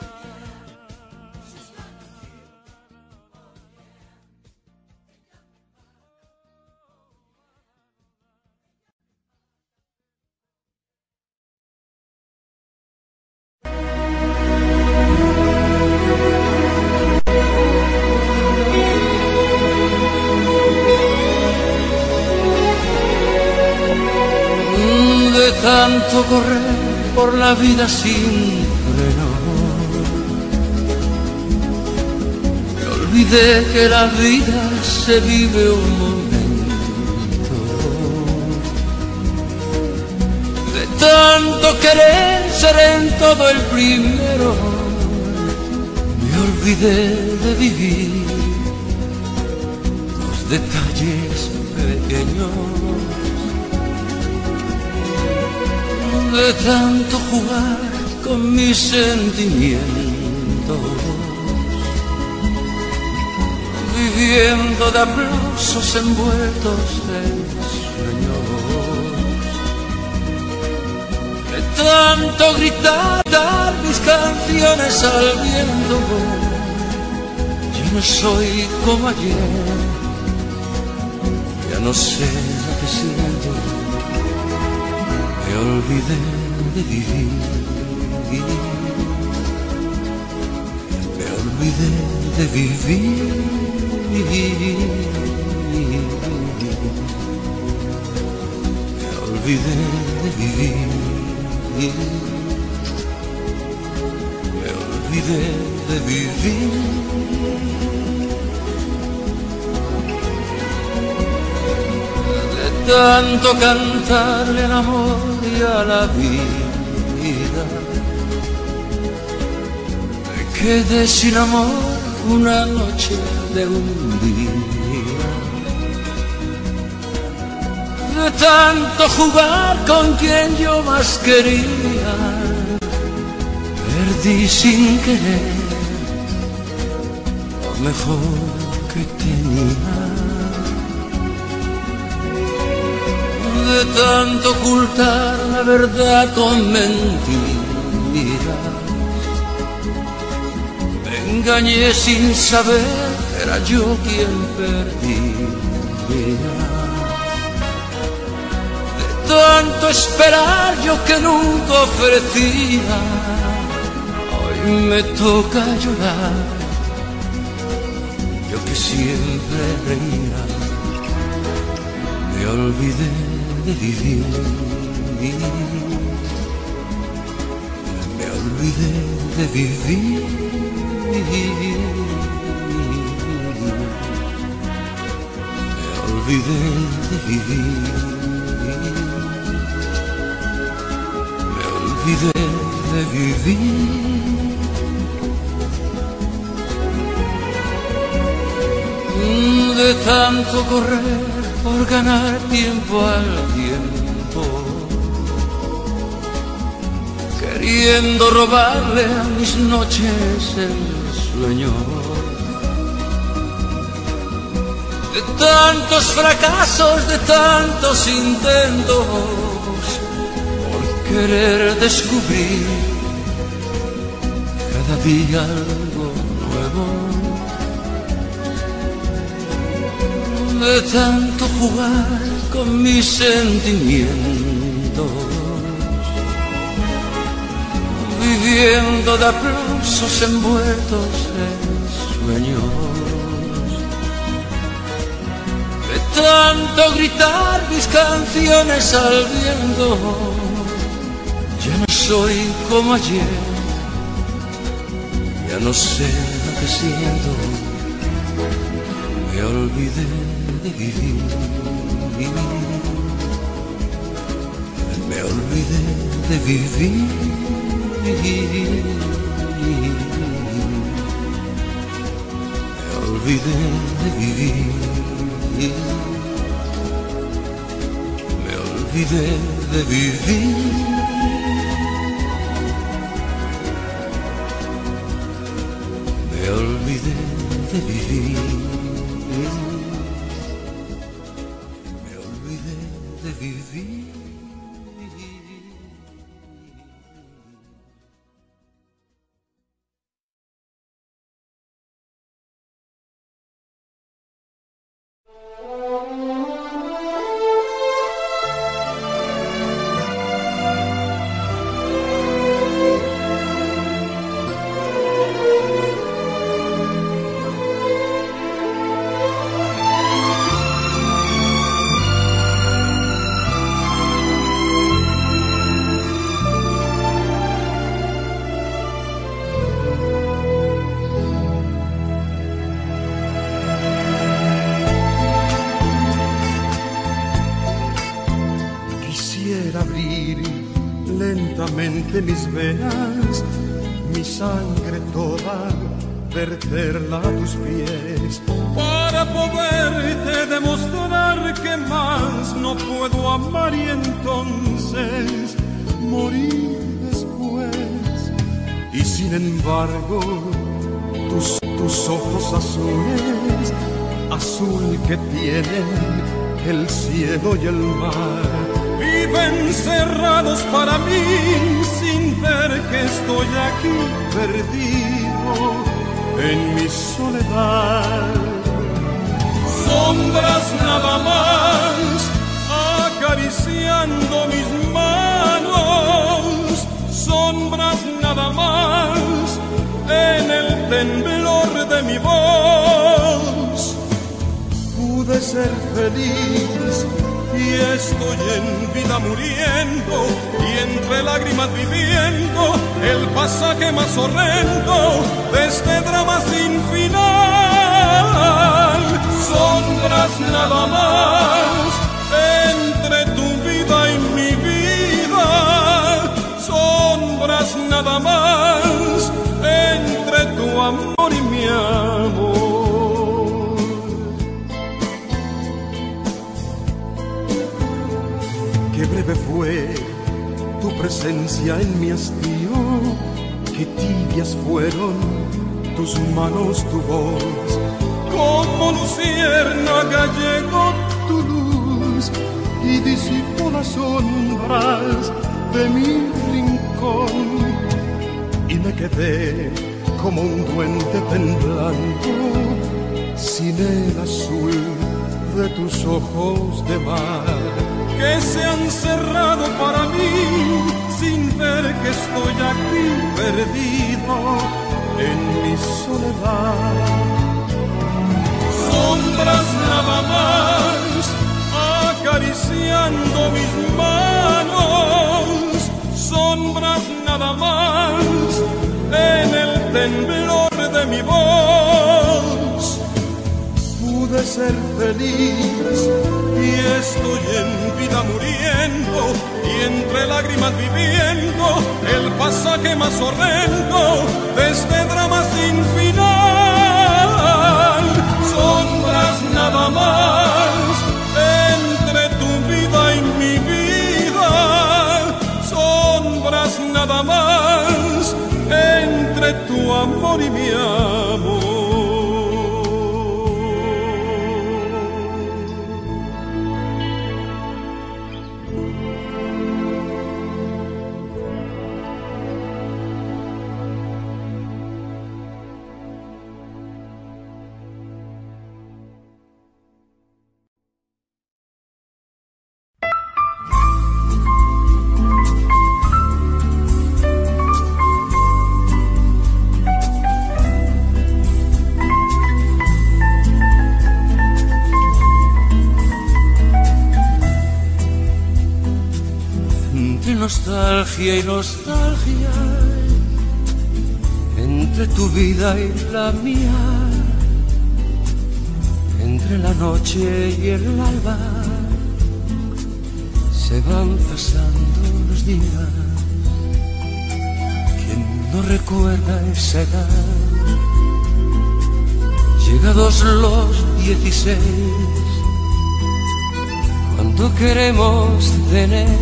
De tanto correr por la vida sin freno, me olvidé que la vida se vive un momento. De tanto querer ser en todo el primero, me olvidé de vivir los detalles pequeños. De tanto jugar con mis sentimientos, viviendo de aplausos envueltos en sueños, de tanto gritar dar mis canciones al viento, ya no soy como ayer, ya no sé lo que siento. Me olvidé de vivir, me olvidé de vivir, me olvidé de vivir, me olvidé de vivir. Tanto cantarle al amor y a la vida, me quedé sin amor una noche de un día. De tanto jugar con quien yo más quería, perdí sin querer lo mejor que tenía. De tanto ocultar la verdad con mentiras, me engañé sin saber, era yo quien perdía. De tanto esperar yo que nunca ofrecía, hoy me toca llorar, yo que siempre reía. Me olvidé de vivir, Me olvidé de vivir. Me olvidé de vivir. Me olvidé de vivir. De tanto correr por ganar tiempo al tiempo, queriendo robarle a mis noches el sueño. De tantos fracasos, de tantos intentos, por querer descubrir cada día algo nuevo. De tanto jugar con mis sentimientos, viviendo de aplausos envueltos en sueños. De tanto gritar mis canciones al viento, ya no soy como ayer, ya no sé lo que siento. Me olvidé de vivir, me olvidé de vivir, me olvidé de vivir, me olvidé de vivir, me olvidé de vivir. De vivir. Lentamente mis venas, mi sangre toda, verterla a tus pies, para poderte demostrar que más no puedo amar y entonces morir después. Y sin embargo, tus, tus ojos azules, azul que tienen el cielo y el mar, viven cerrados para mí sin ver que estoy aquí perdido en mi soledad. Sombras nada más acariciando mis manos, sombras nada más en el temblor de mi voz. Pude ser feliz y estoy en vida muriendo y entre lágrimas viviendo el pasaje más horrendo de este drama sin final. Sombras nada más entre tu vida y mi vida, sombras nada más entre tu amor y mi amor. Qué breve fue tu presencia en mi hastío, qué tibias fueron tus manos, tu voz. Como luciérnaga llegó tu luz y disipó las sombras de mi rincón. Y me quedé como un duende temblando, sin el azul de tus ojos de mar, que se han cerrado para mí sin ver que estoy aquí perdido en mi soledad. Sombras nada más acariciando mis manos, nada más en el temblor de mi voz. Pude ser feliz Y estoy en vida muriendo y entre lágrimas viviendo el pasaje más horrendo de este drama sin final. Sombras nada más entre tu vida y mi vida, sombras nada más entre tu amor y mi amor. Nostalgia y nostalgia, entre tu vida y la mía, entre la noche y el alba, se van pasando los días. ¿Quién no recuerda esa edad? Llegados los dieciséis, cuando queremos tener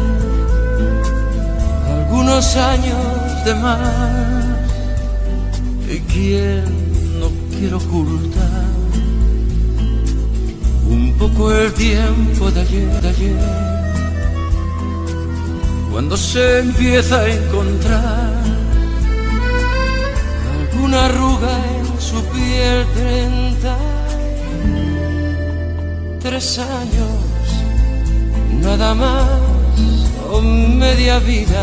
algunos años de más, y quien no quiere ocultar un poco el tiempo de ayer, de ayer, cuando se empieza a encontrar alguna arruga en su piel. Treinta y tres años, nada más, o media vida.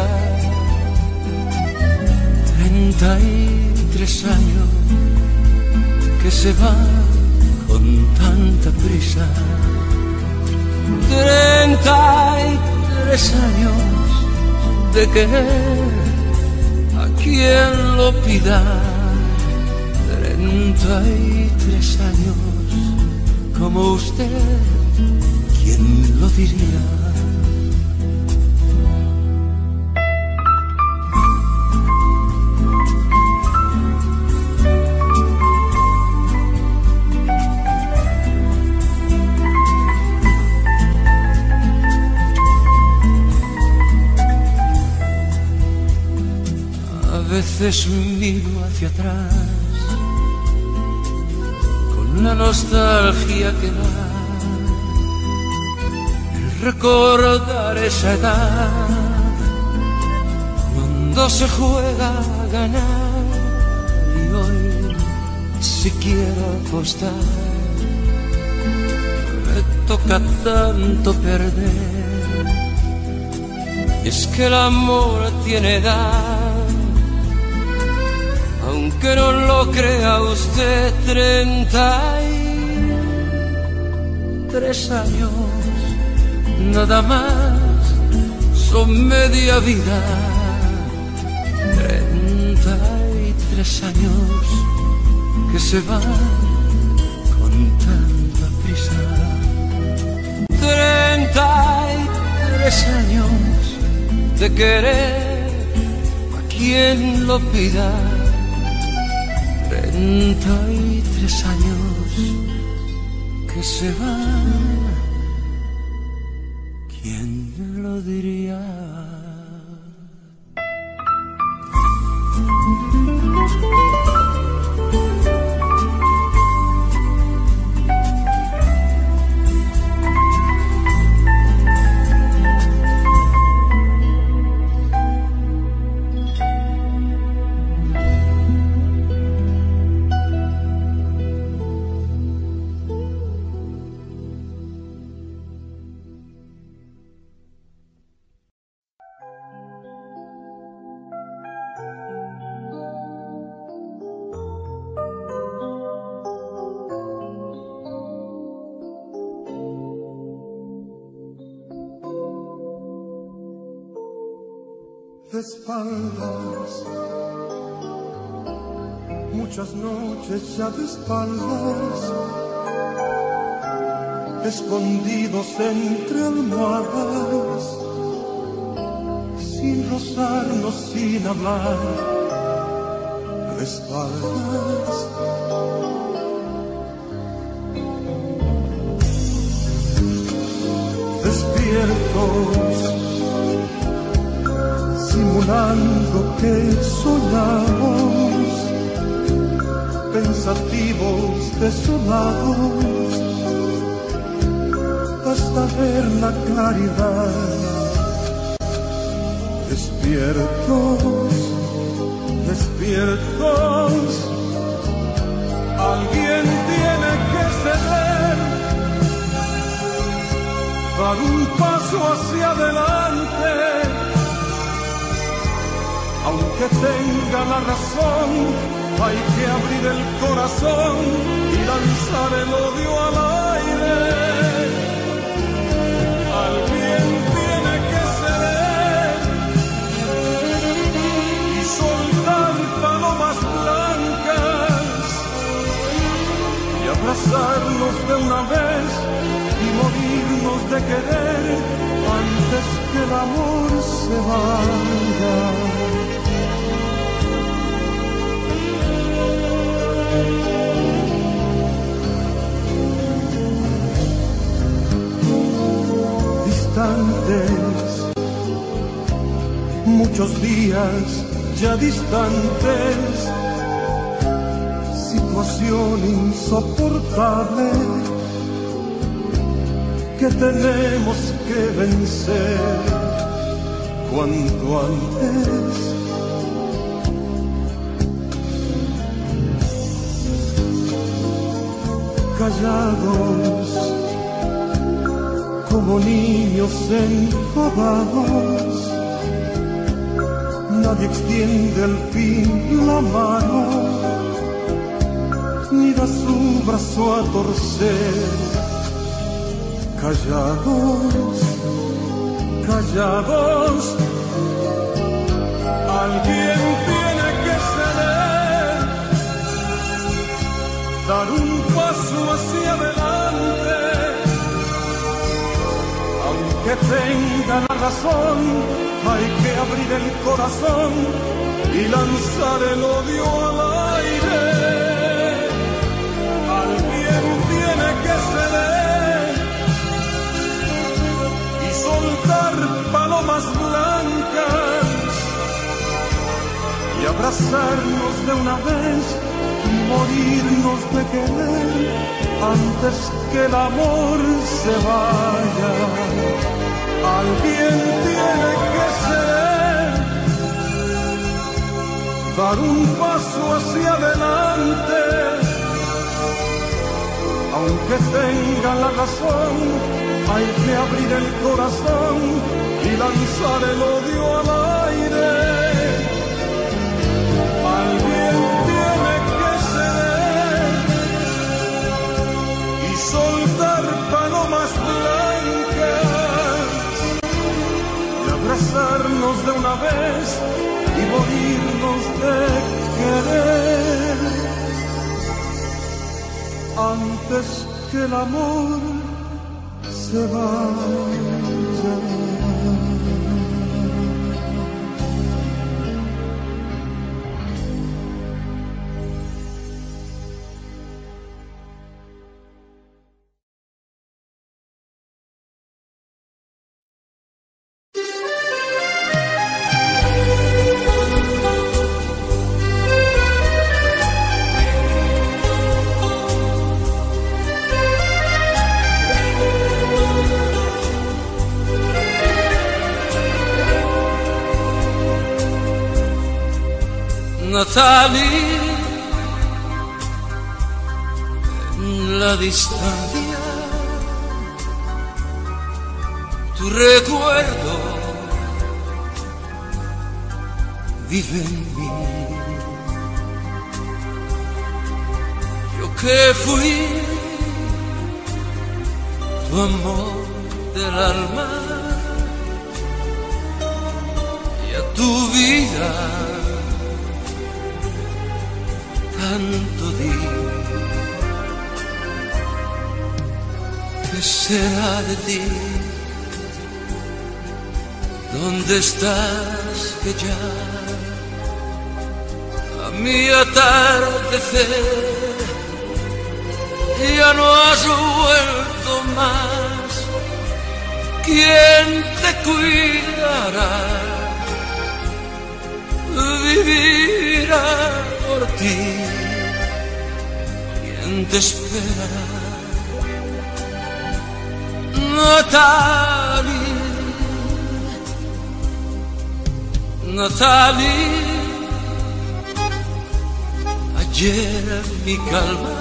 Treinta y tres años que se van con tanta prisa. Treinta y tres años de querer a quien lo pida. Treinta y tres años como usted, ¿quién lo diría? A veces miro hacia atrás con la nostalgia que da el recordar esa edad, cuando se juega a ganar. Y hoy, si quiero apostar, me toca tanto perder. Y es que el amor tiene edad, aunque no lo crea usted. Treinta y tres años, nada más, son media vida. Treinta y tres años que se van con tanta prisa. Treinta y tres años de querer a quien lo pida. Treinta y tres años que se van, ¿quién lo diría? de espaldas, muchas noches ya de espaldas, escondidos entre almohadas, sin rozarnos, sin hablar, de espaldas. Despiertos, simulando que soñamos, pensativos, desolados, hasta ver la claridad. Despiertos, despiertos, alguien tiene que ceder, dar un paso hacia adelante, aunque tenga la razón, hay que abrir el corazón y lanzar el odio al aire. Alguien tiene que ceder y soltar palomas blancas y abrazarnos de una vez y morirnos de querer antes que el amor se vaya. Distantes, muchos días ya distantes, situación insoportable que tenemos que vencer cuanto antes. Callados como niños enfadados, nadie extiende al fin la mano ni da su brazo a torcer. Callados, callados, alguien tiene que ceder, dar un paso hacia adelante, aunque tenga la razón, hay que abrir el corazón y lanzar el odio al aire. Alguien tiene que ceder y soltar palomas blancas y abrazarnos de una vez y morirnos de querer antes que el amor se vaya. Alguien tiene que ceder, dar un paso hacia adelante, aunque tenga la razón, hay que abrir el corazón y lanzar el odio al aire. Alguien tiene que ceder y soltar palomas blancas y abrazarnos de una vez y morirnos de querer antes que el amor se vaya. Natalie, en la distancia, tu recuerdo vive en mí. Yo que fui tu amor del alma, y a tu vida. Tanto di, ¿qué será de ti? ¿Dónde estás que ya a mi atardecer ya no has vuelto más? ¿Quién te cuidará? Vivirá por ti. ¿Quién te esperará? Natalie, Natalie, ayer mi calma,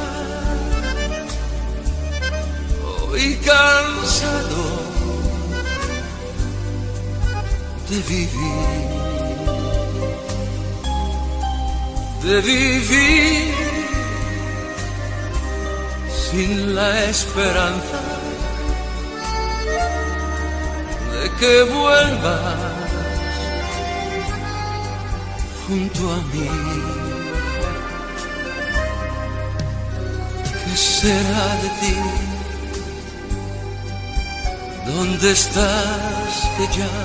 hoy cansado de vivir, de vivir sin la esperanza de que vuelvas junto a mí. ¿Qué será de ti? ¿Dónde estás que ya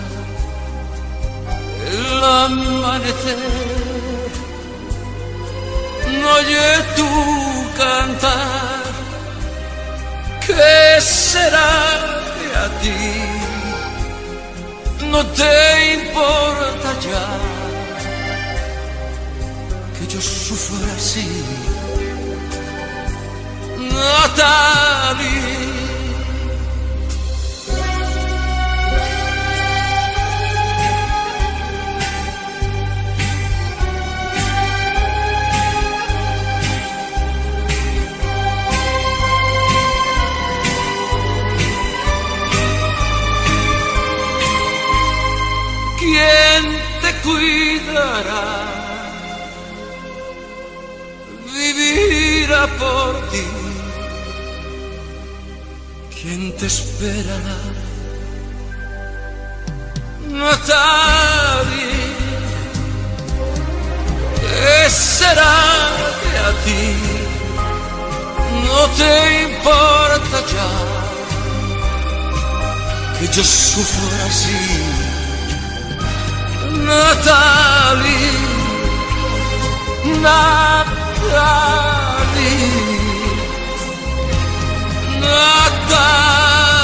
el amanecer no oye tu cantar? ¿Qué será de a ti? No te importa ya que yo sufra así, Natalie. ¿Quién te cuidará? Vivirá por ti. ¿Quién te esperará? Natalie, ¿qué será de a ti? No te importa ya que yo sufra así, Natalie, Natalie, Natalie.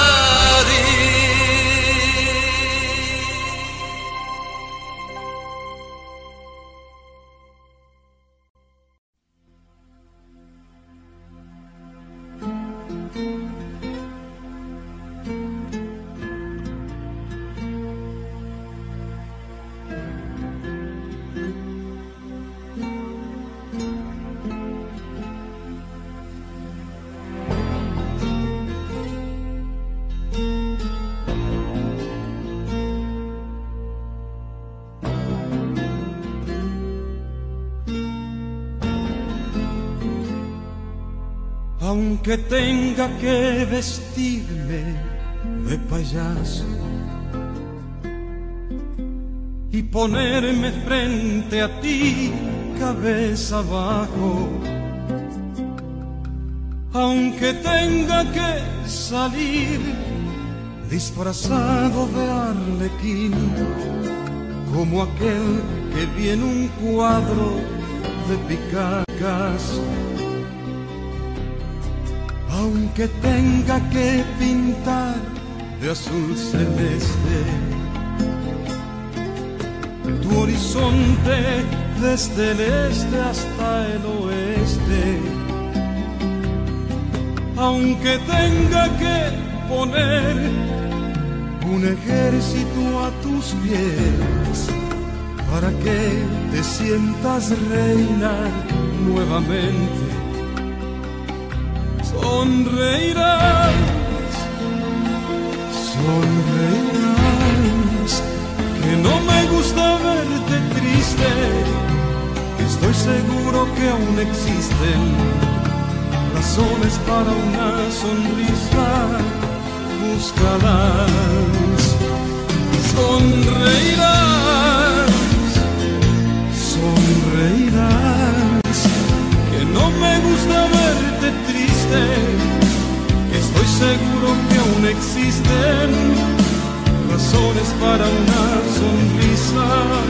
Aunque tenga que vestirme de payaso y ponerme frente a ti cabeza abajo, aunque tenga que salir disfrazado de arlequín, como aquel que vi en un cuadro de Picasso, aunque tenga que pintar de azul celeste tu horizonte desde el este hasta el oeste, aunque tenga que poner un ejército a tus pies para que te sientas reina nuevamente, sonreirás, sonreirás, que no me gusta verte triste, que estoy seguro que aún existen razones para una sonrisa, búscalas, sonreirás. triste, que estoy seguro que aún existen razones para una sonrisa.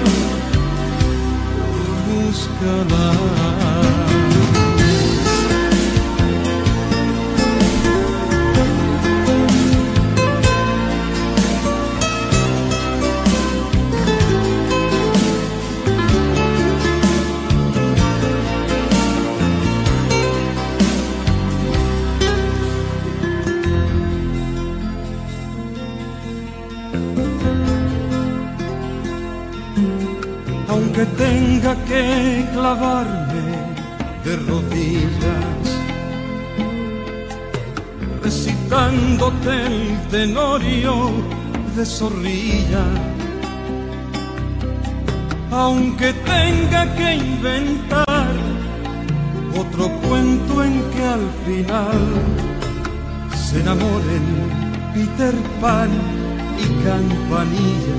Búscala. Aunque tenga que clavarme de rodillas, recitándote el tenorio de Zorrilla, aunque tenga que inventar otro cuento en que al final se enamoren Peter Pan y Campanilla,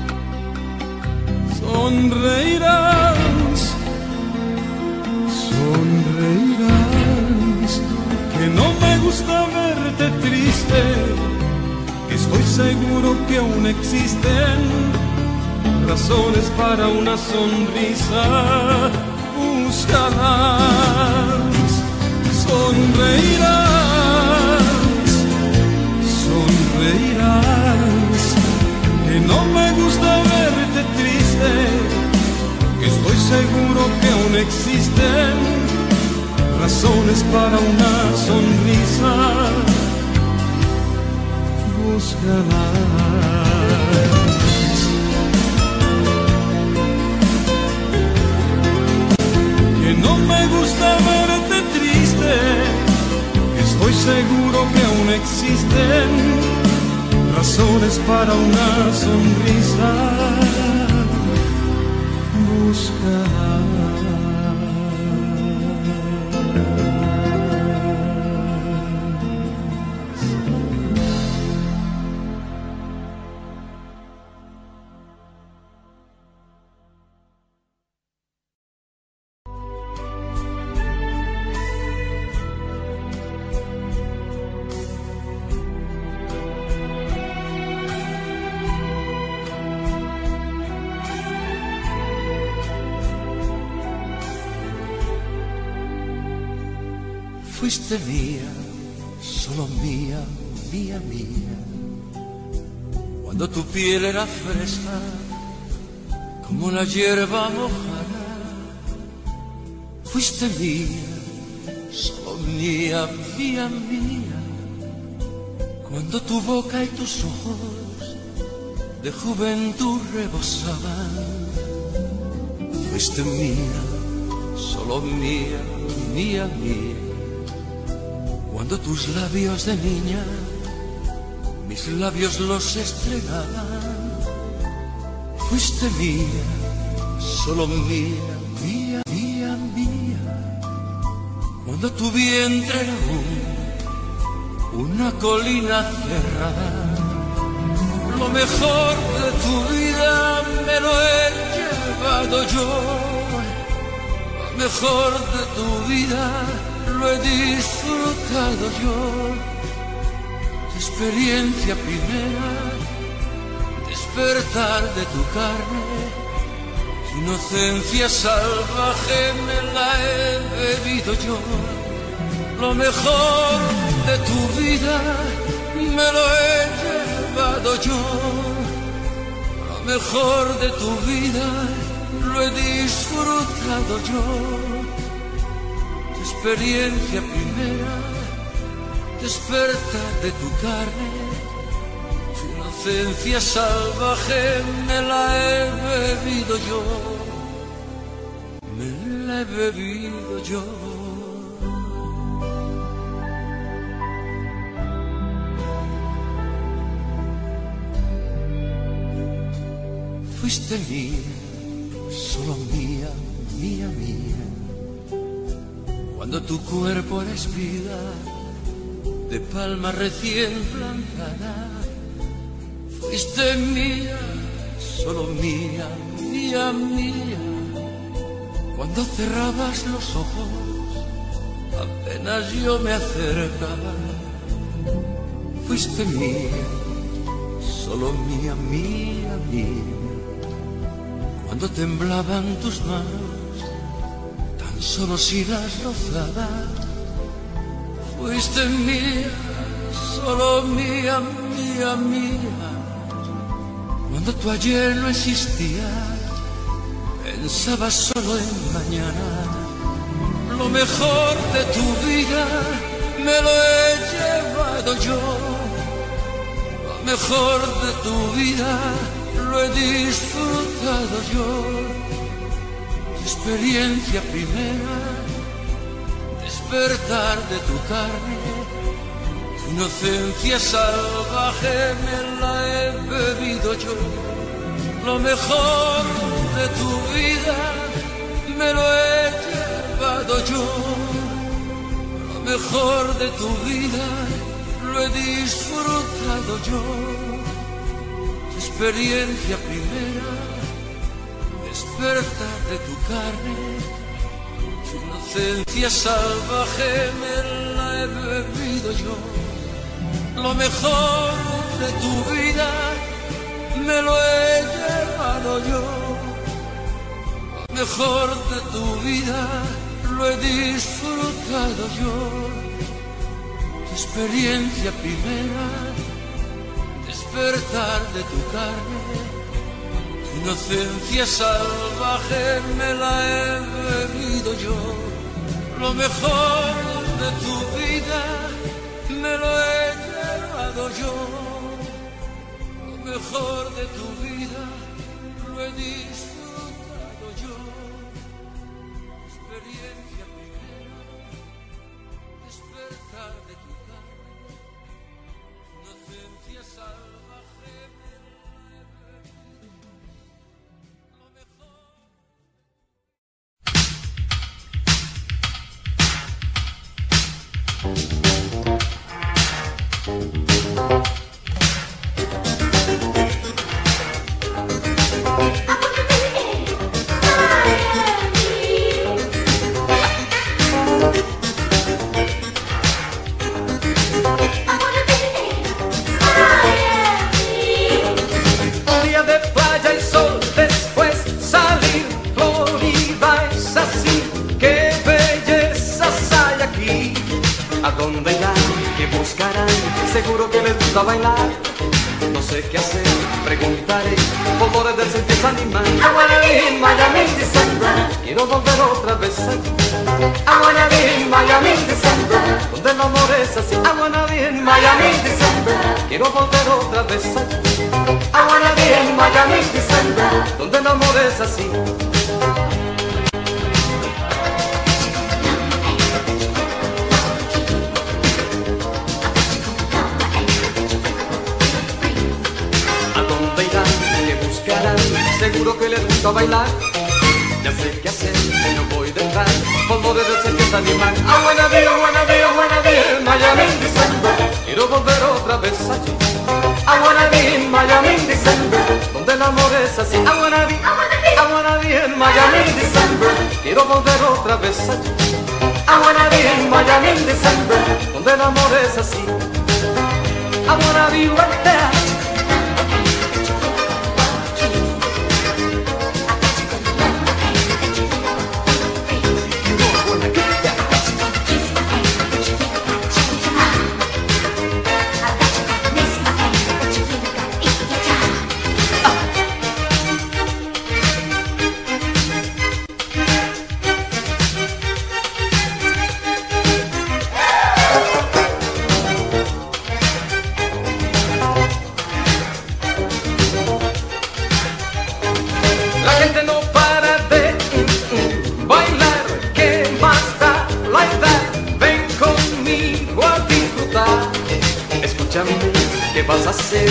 sonreirás, sonreirás, que no me gusta verte triste, que estoy seguro que aún existen razones para una sonrisa. Búscalas, sonreirás, sonreirás, que no me gusta verte triste, que estoy seguro que aún existen razones para una sonrisa. Búscalas, que no me gusta verte triste, que estoy seguro que aún existen razones para una sonrisa. Búscala. Fuiste mía, solo mía, mía, mía, cuando tu piel era fresca como la hierba mojada. Fuiste mía, solo mía, mía, mía, cuando tu boca y tus ojos de juventud rebosaban. Fuiste mía, solo mía, mía, mía, cuando tus labios de niña mis labios los estrenaban. Fuiste mía, solo mía, mía, mía, mía, cuando tu vientre era aún una colina cerrada. Lo mejor de tu vida me lo he llevado yo, lo mejor de tu vida lo he disfrutado yo. Tu experiencia primera, despertar de tu carne, tu inocencia salvaje me la he bebido yo. Lo mejor de tu vida me lo he llevado yo, lo mejor de tu vida lo he disfrutado yo. Experiencia primera, despertar de tu carne, tu inocencia salvaje me la he bebido yo, me la he bebido yo. Fuiste mía, solo mía, mía, mía, cuando tu cuerpo era espiga de palma recién plantada. Fuiste mía, solo mía, mía, mía, cuando cerrabas los ojos apenas yo me acercaba, fuiste mía, solo mía, mía, mía. Cuando temblaban tus manos, tan solo si las rozaba, fuiste mía, solo mía, mía, mía. Cuando tu ayer no existía, pensaba solo en mañana. Lo mejor de tu vida me lo he llevado yo. Lo mejor de tu vida lo he disfrutado yo. Tu experiencia primera, despertar de tu carne, tu inocencia salvaje me la he bebido yo. Lo mejor de tu vida me lo he llevado yo. Lo mejor de tu vida lo he disfrutado yo. Tu experiencia primera, despertar de tu carne, tu inocencia salvaje me la he bebido yo. Lo mejor de tu vida me lo he llevado yo. Lo mejor de tu vida lo he disfrutado yo. Tu experiencia primera, despertar de tu carne, tu inocencia salvaje me la he bebido yo. Lo mejor de tu vida me lo he llevado yo. Lo mejor de tu vida lo he disfrutado yo. Experiencia primera, despertar de tu carne, inocencia salvaje me la he bebido. Lo mejor. Seguro que les gusta bailar. No sé qué hacer, preguntaré. Colores del sentirse animal. I wanna be in Miami in December. Quiero volver otra vez aquí. I wanna be in Miami in December. Donde el amor es así. I wanna be in Miami in December. Quiero volver otra vez aquí. I wanna be in Miami in December. Donde el amor es así. Seguro que les gusta bailar. Ya sé qué hacer, no voy a entrar. Polvo de sentirse animal. I wanna be, I wanna be, I wanna be in Miami in December. Quiero volver otra vez allí. I wanna be in Miami in December. Donde el amor es así. I wanna be, I wanna be in Miami in December. Quiero volver otra vez allí. I wanna be in Miami in December. Donde el amor es así. I wanna be right there. ¿Qué vas a hacer?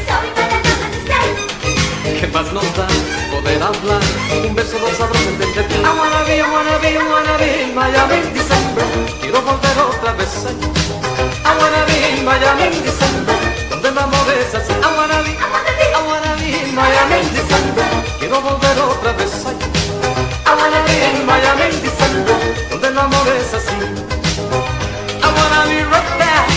¿Qué más nos da poder hablar? Un beso, dos abrazos, entenderte. I wanna be, I wanna be, I wanna be in Miami in December. Quiero volver otra vez allí. I wanna be in Miami in December. Donde el amor es así. I wanna be, I wanna be in Miami in December. Quiero volver otra vez allí. I wanna be in Miami in December. Donde el amor es así. wanna be right back.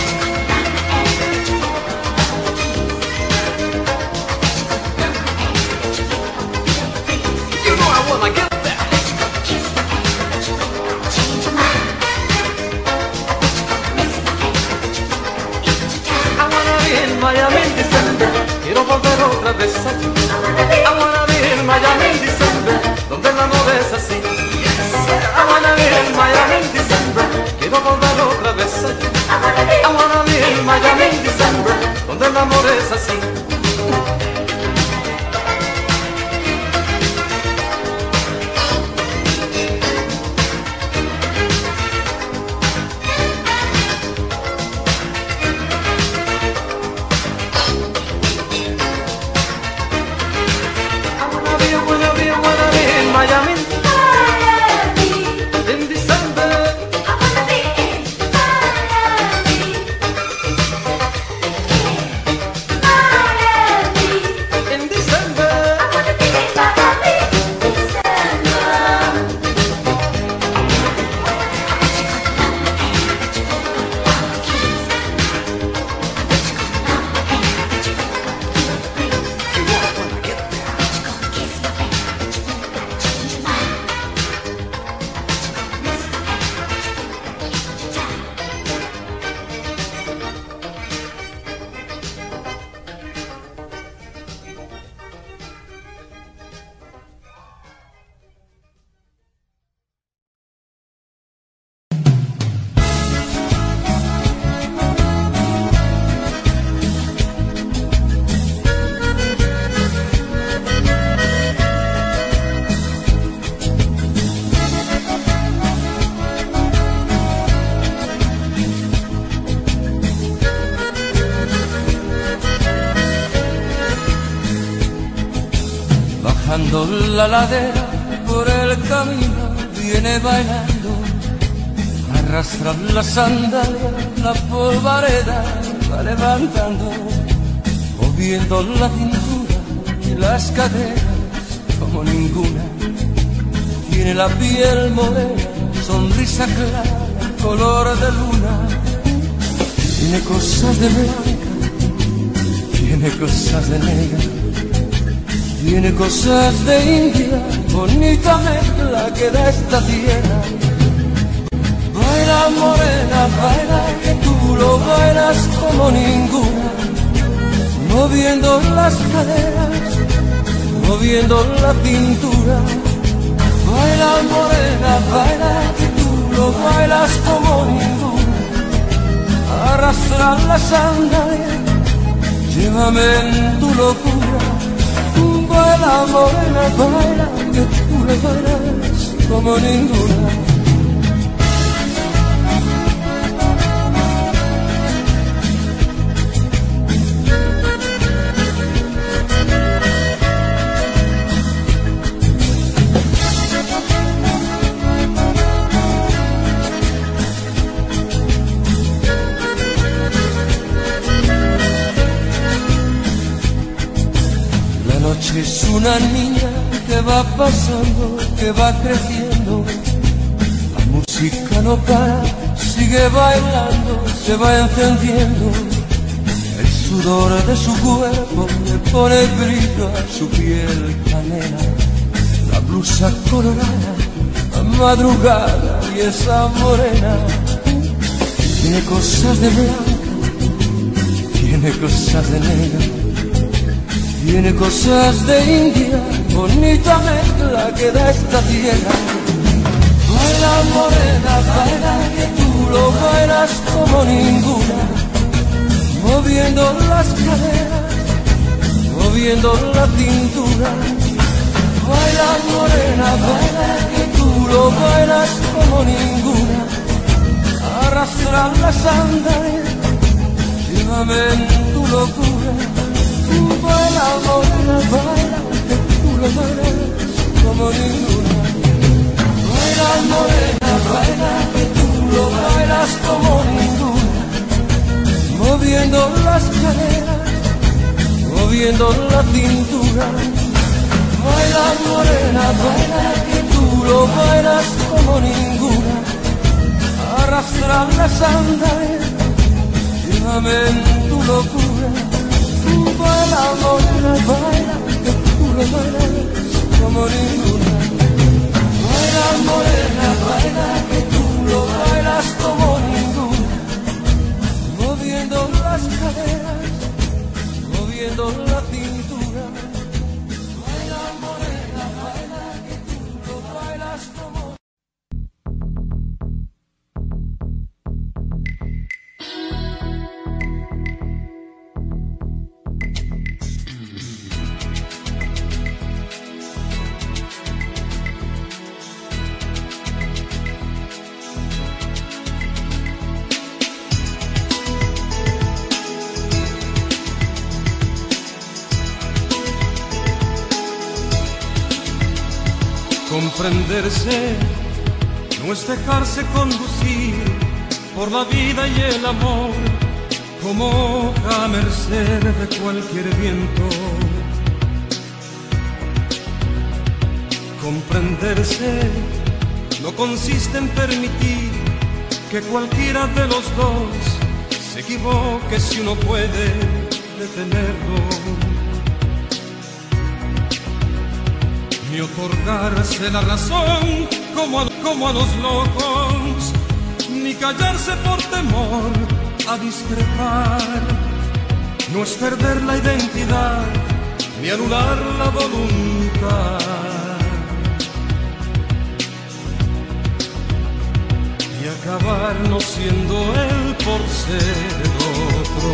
You know I wanna get back. I wanna be in Miami en diciembre, quiero volver otra vez allí. I wanna be in Miami en diciembre, donde el amor es así. I wanna be in Miami en diciembre, quiero volver otra vez allí. I wanna be in Miami en diciembre, donde el amor es así. Miami, in December. I wanna be in Miami, Miami, In December. I wanna be in Miami, December. Bajando la ladera por el camino viene bailando, arrastra la sandalia, la polvareda va levantando, moviendo la cintura y las caderas como ninguna. Tiene la piel morena, sonrisa clara, color de luna. Tiene cosas de blanca, tiene cosas de negra. Tiene cosas de India, bonita mezcla que da esta tierra. Baila morena, baila que tú lo bailas como ninguna, moviendo las caderas, moviendo la cintura. Baila morena, baila que tú lo bailas como ninguna. Arrastra la sandalia, llévame en tu locura. Baila morena, baila, que tú le bailas como ninguna. Es una niña que va pasando, que va creciendo. La música no para, sigue bailando, se va encendiendo. El sudor de su cuerpo le pone brillo a su piel canela. La blusa colorada, la madrugada y esa morena. Tiene cosas de blanca, tiene cosas de negra. Tiene cosas de India, bonita mezcla que da esta tierra. Baila morena, baila que tú lo bailas como ninguna, moviendo las caderas, moviendo la cintura. Baila morena, baila que tú lo bailas como ninguna. Arrastra la sandalia, llévame en tu locura. Baila morena, baila que tú lo bailas como ninguna. Baila morena, baila que tú lo bailas como ninguna, moviendo las caderas, moviendo la cintura. Baila morena, baila que tú lo bailas como ninguna. arrastrar las sandalias, llévame en tu locura. Baila, morena, baila, que tú lo bailas como ninguna. Baila, morena, baila, que tú lo bailas como ninguna. Moviendo las caderas, moviendo la cintura. Baila, morena, baila, que tú lo bailas como. Comprenderse no es dejarse conducir por la vida y el amor como hoja a merced de cualquier viento. Comprenderse no consiste en permitir que cualquiera de los dos se equivoque si uno puede detenerlo. Ni otorgarse la razón como a, como a los locos, ni callarse por temor a discrepar. No es perder la identidad, ni anular la voluntad, y acabar no siendo él por ser el otro.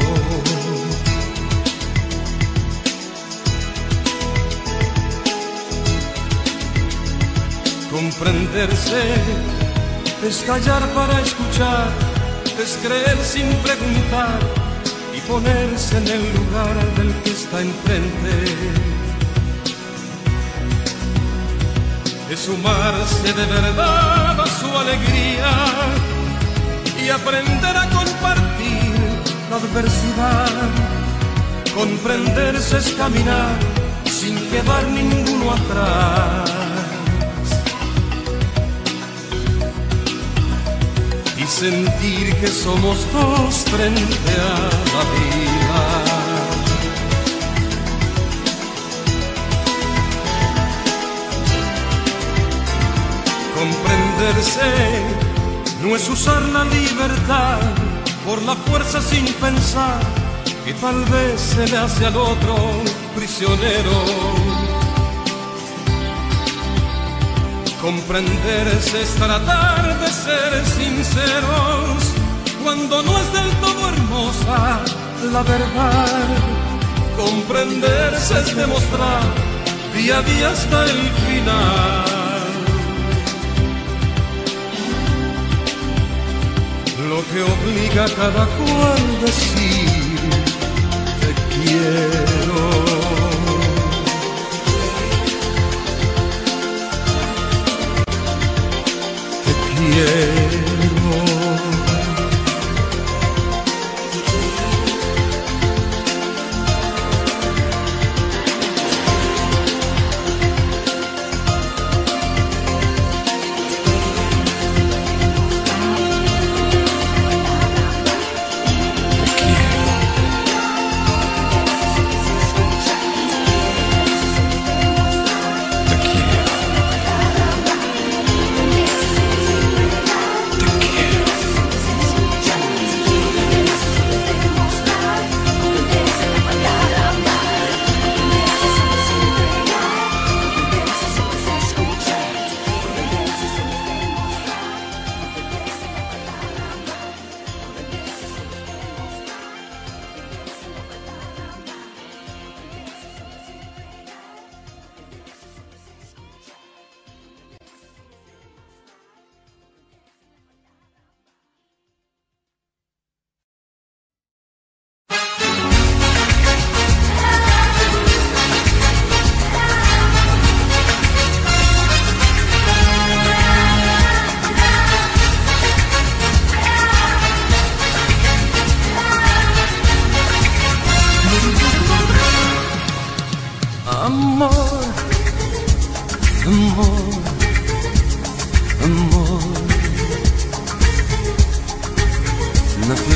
Comprenderse es callar para escuchar, es creer sin preguntar y ponerse en el lugar del que está enfrente. Es sumarse de verdad a su alegría y aprender a compartir la adversidad. Comprenderse es caminar sin quedar ninguno atrás. Sentir que somos dos frente a la vida. Comprenderse no es usar la libertad por la fuerza sin pensar que tal vez se le hace al otro prisionero. Comprenderse es tratar de ser sinceros cuando no es del todo hermosa la verdad. Comprenderse es demostrar día a día hasta el final lo que obliga a cada cual decir te quiero. Quiero.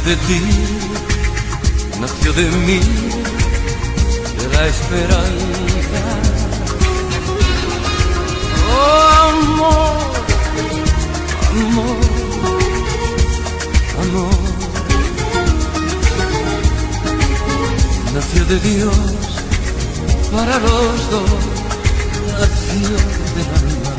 de ti, nació de mí, de la esperanza. Oh, amor, amor, amor. Nació de Dios para los dos, nació del alma.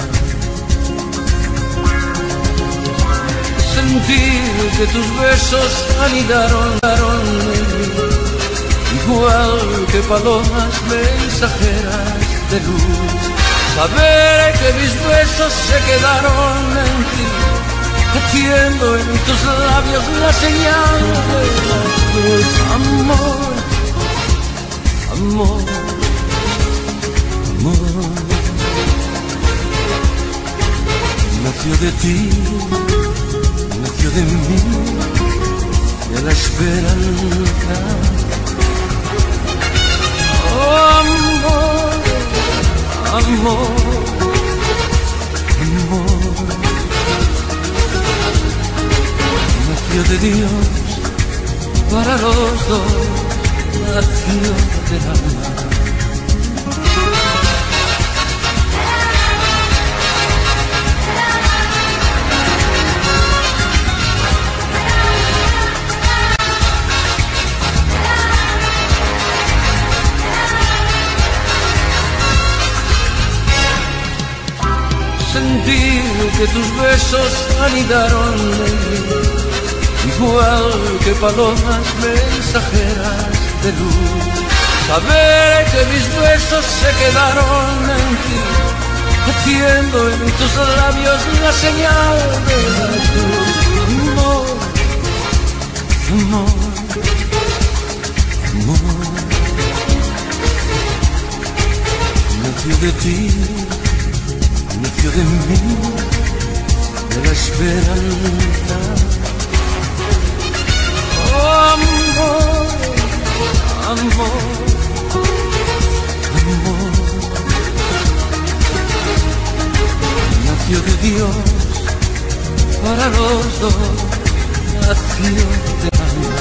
Sentir que tus besos anidaron en mí, igual que palomas mensajeras de luz. Saber que mis besos se quedaron en ti, haciendo en tus labios la señal de la cruz. Amor, amor, amor. Nació de ti, nació de mí, de la esperanza. Oh, amor, amor, amor. Nació de Dios para los dos, nació del alma. Sentir que tus besos anidaron en mí, igual que palomas mensajeras de luz. Saber que mis besos se quedaron en ti, haciendo en tus labios la señal de la cruz. Amor, amor, amor. Nació de ti, nació de mí, de la esperanza. Oh, amor, amor, amor. Nació de Dios para los dos, nació de alma.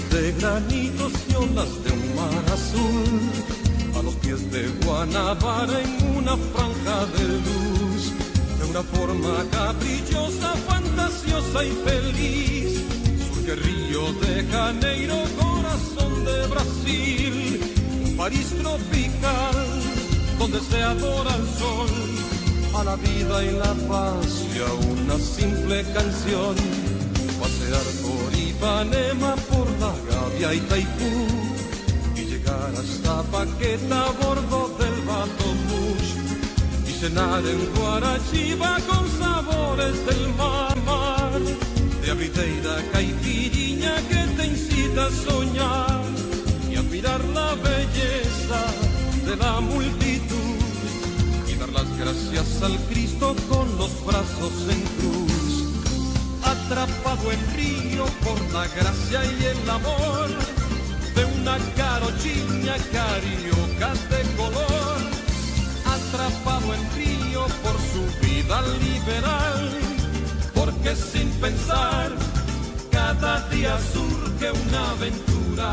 de granitos y olas de un mar azul, a los pies de Guanabara en una franja de luz, de una forma caprichosa, fantasiosa y feliz, surge Río de Janeiro, corazón de Brasil, un París tropical, donde se adora al sol, a la vida y la paz y a una simple canción. Pasear por Ipanema, por la Gavia y Taipú, y llegar hasta Paqueta a bordo del Batomush, y cenar en Guarachiva con sabores del mar, mar de Abiteira, Caipiriña, que te incita a soñar y admirar la belleza de la multitud, y dar las gracias al Cristo con los brazos en cruz. Atrapado en Río por la gracia y el amor de una carochiña carioca de color, atrapado en Río por su vida liberal, porque sin pensar cada día surge una aventura.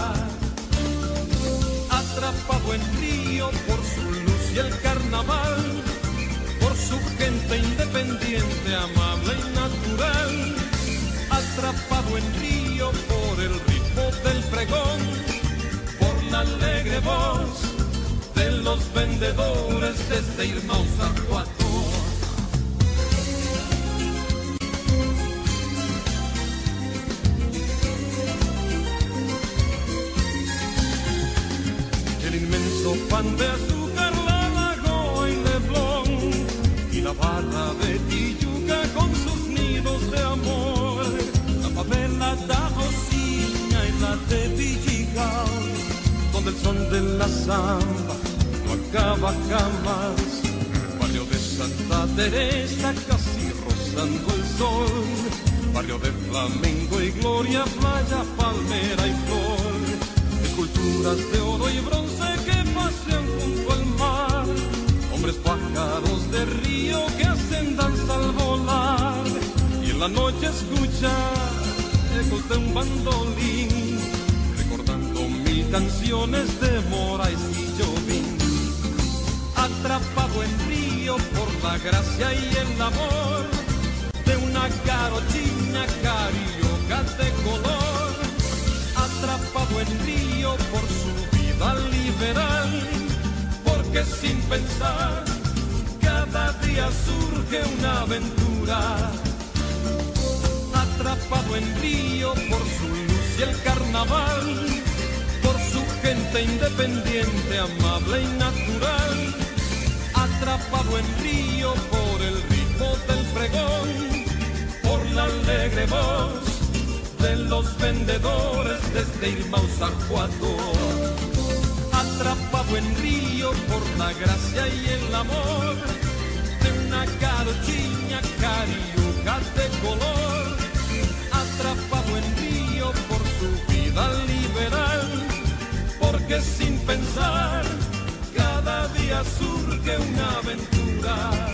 Atrapado en Río por su luz y el carnaval, por su gente independiente, amable y natural. Atrapado en Río por el ritmo del pregón, por la alegre voz de los vendedores desde Irmãos a Ecuador. El inmenso pan de azúcar, la lagoa y Leblon, y la barra de Tijuca con sus nidos de amor, la favela da Rocinha y la de Vidigal, donde el son de la samba no acaba jamás, barrio de Santa Teresa casi rozando el sol, barrio de Flamengo y Gloria, playa, palmera y flor, esculturas de oro y bronce que pasean junto al mar, hombres pájaros de río que hacen danza al volar, y en la noche escucha ecos de un bandolín, recordando mil canciones de Moraes y Jobim. Atrapado en Río por la gracia y el amor de una carochiña carioca de color, atrapado en Río por su vida liberal, porque sin pensar cada día surge una aventura. Atrapado en Río por su luz y el carnaval, por su gente independiente, amable y natural. Atrapado en Río por el ritmo del pregón, por la alegre voz de los vendedores desde Irmãos a Ecuador. Atrapado en Río por la gracia y el amor de una carochiña carioca de color, atrapado en Río por su vida liberal, porque sin pensar cada día surge una aventura.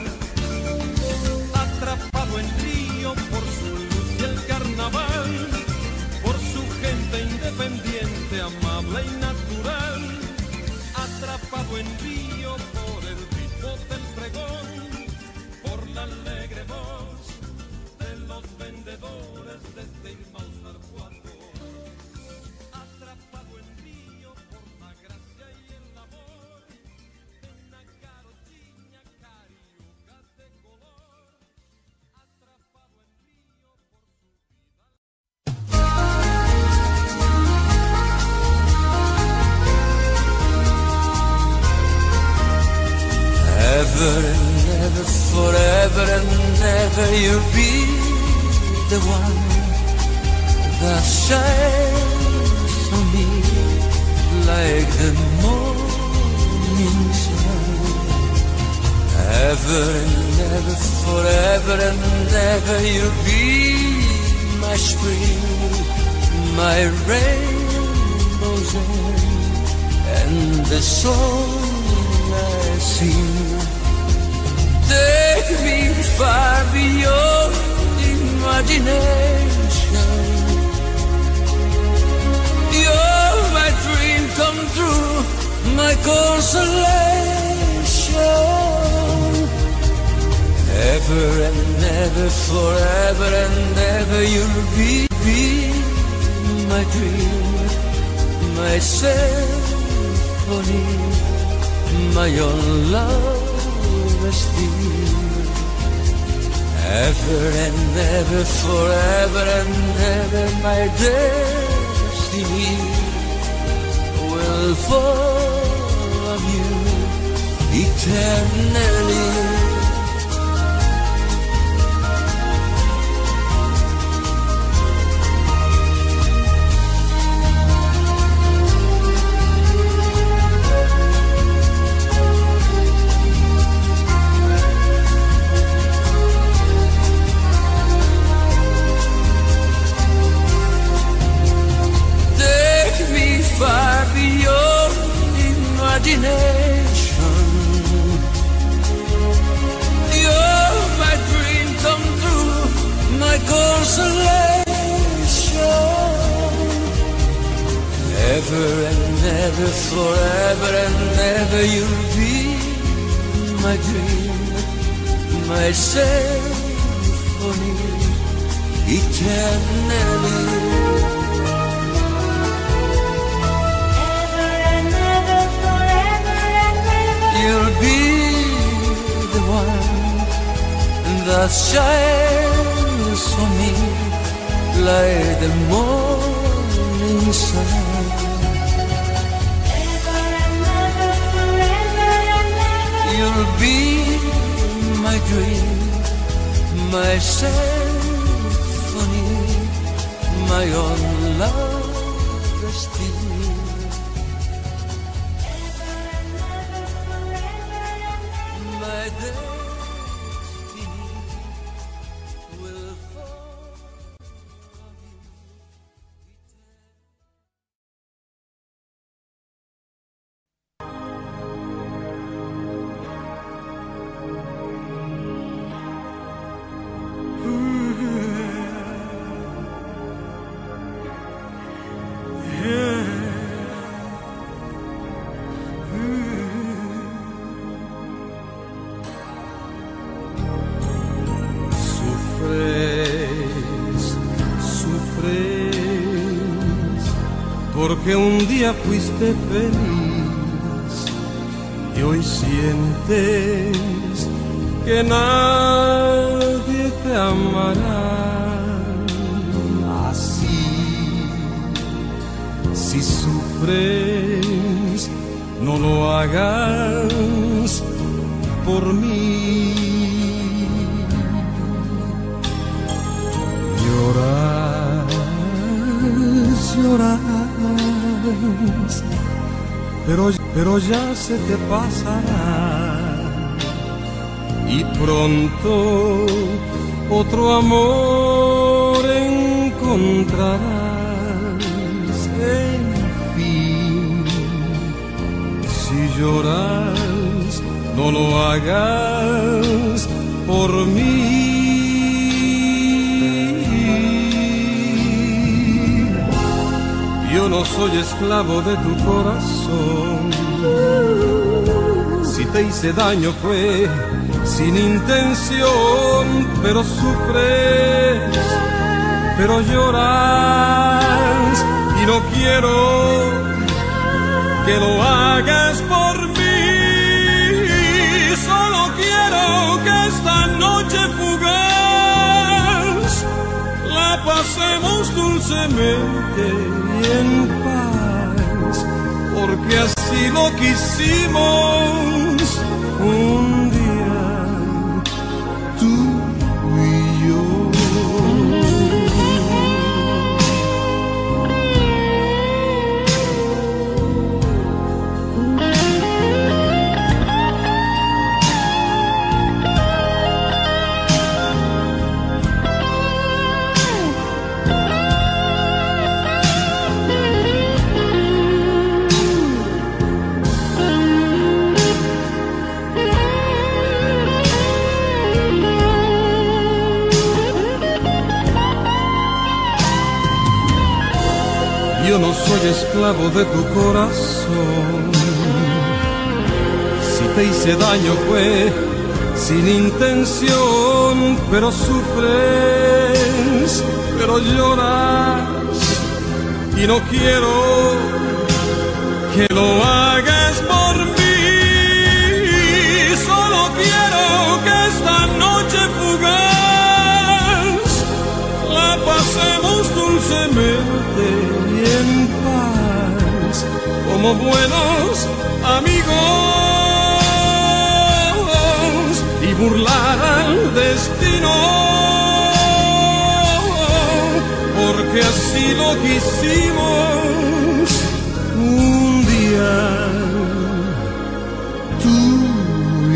Atrapado en Río por su luz y el carnaval, por su gente independiente, amable y natural. Atrapado en Río por el ritmo del pregón, por la alegre voz de los vendedores desde Irmãos a Ecuador. Atrapado en Río por la gracia y el amor de una carochiña carioca de color. Atrapado en Río por su vida. Ever and ever, forever and ever, you'll be the one that shines on me like the morning sun. Ever and ever, forever and ever, you'll be my spring, my rainbow's end, and the song I sing. Take me far beyond imagination. consolation. Ever and ever, forever and ever, you'll be, be my dream, my symphony, my own love esteem. Ever and ever, forever and ever, my destiny will follow you eternally. Far beyond imagination, you're my dream come true, my consolation. Ever and ever, forever and ever, you'll be my dream, my symphony, eternally. You'll be the one that shines for me like the morning sun. You'll be my dream, my symphony, my own love destiny. Porque un día fuiste feliz y hoy sientes que nadie te amará así. Si sufres, no lo hagas por mí. Llorar, llorar, pero, pero ya se te pasará y pronto otro amor encontrarás. En fin, si lloras, no lo hagas por mí. Yo no soy esclavo de tu corazón. Si te hice daño fue sin intención, pero sufres, pero lloras y no quiero que lo hagas por mí. Solo quiero que esta noche fugaz la pasemos dulcemente en paz, porque así lo quisimos un día tú y yo. Yo no soy esclavo de tu corazón. te hice daño fue sin intención, pero sufres, pero lloras y no quiero que lo hagas por mí. Solo quiero que esta noche fugaz la pasemos dulcemente y en paz, como buenos amigos, y burlar al destino, porque así lo quisimos un día tú y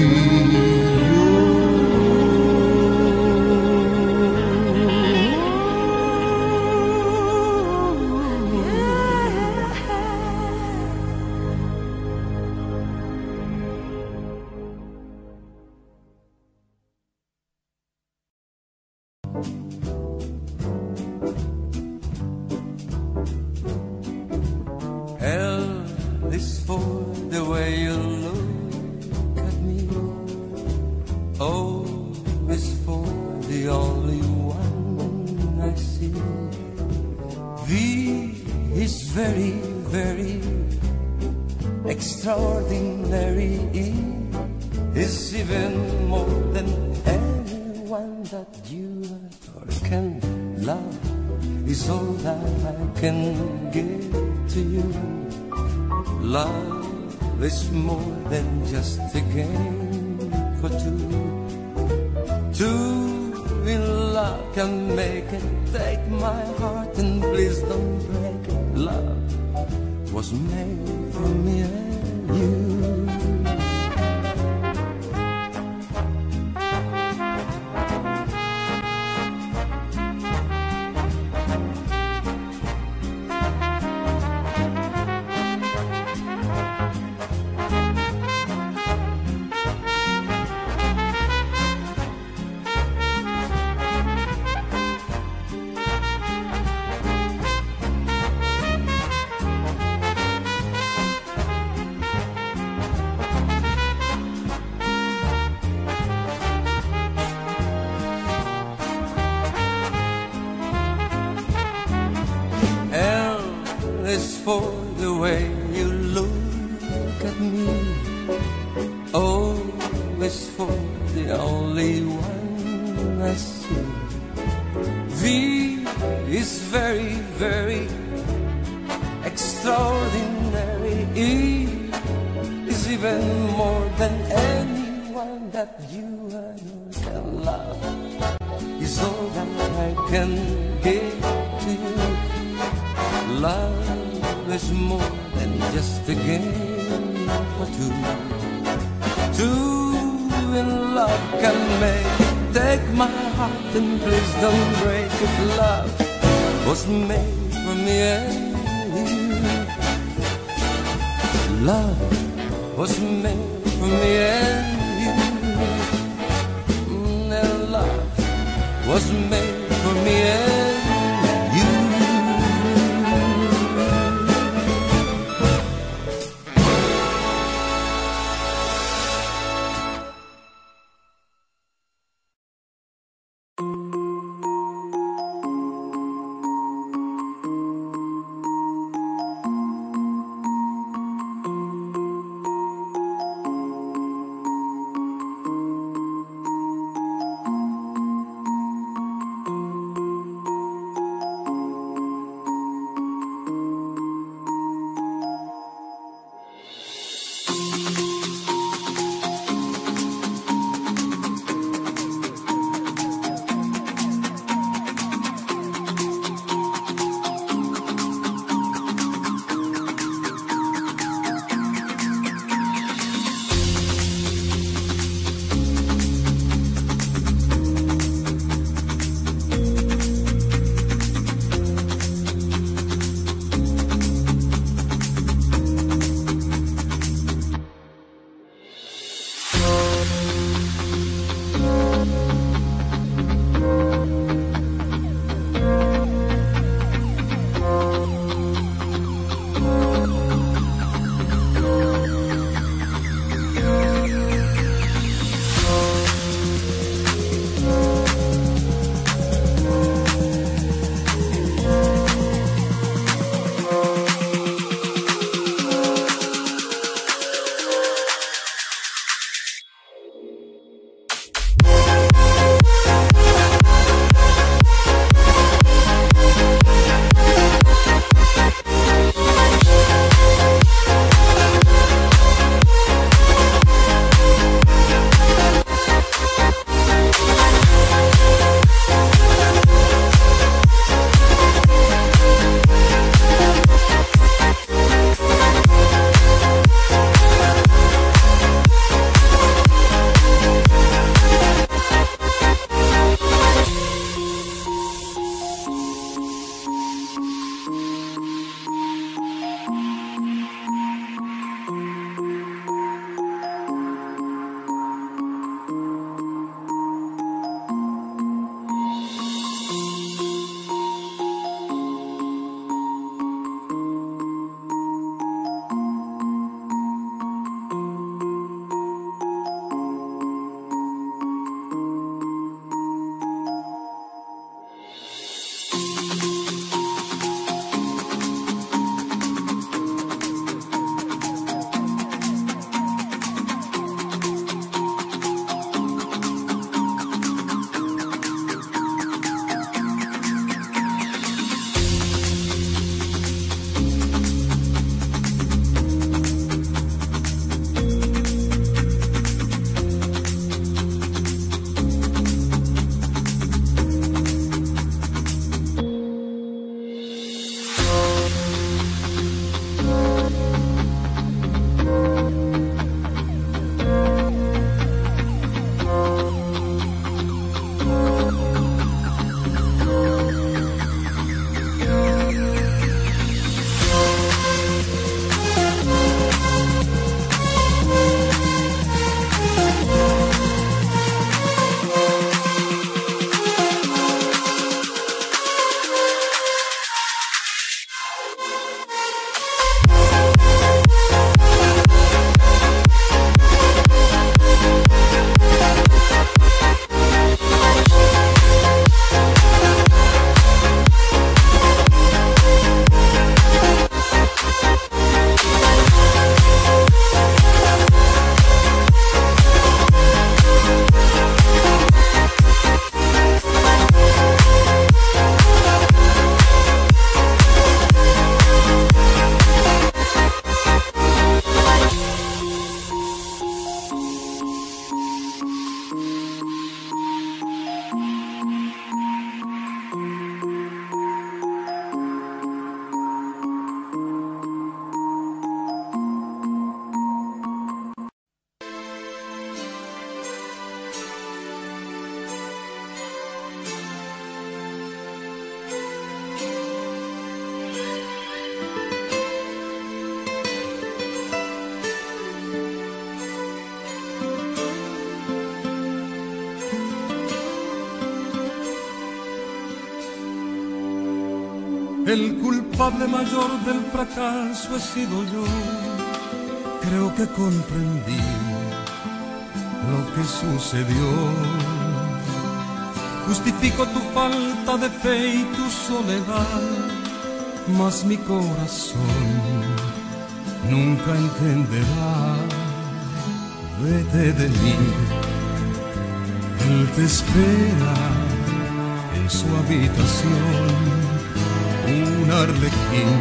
L is for the way you look at me. O is for the only one I see. V is very, very extraordinary. E is even more than anyone that you or can love. Is all that I can give to you. Love is more than just a game for two. Two in love can make it. Take my heart and please don't break it. Love was made for me and you. Is for the way you look at me. O is for the only one I see. V is very, very extraordinary. E is even more than anyone that you can love. Is all that I can give to you. Love is more than just a game for two. Two in love can make it. Take my heart and please don't break it. Love was made for me and you. Love was made for me and you. And love was made for me and you. El culpable mayor del fracaso he sido yo. Creo que comprendí lo que sucedió. Justifico tu falta de fe y tu soledad, mas mi corazón nunca entenderá. Vete de mí, él te espera en su habitación. Un arlequín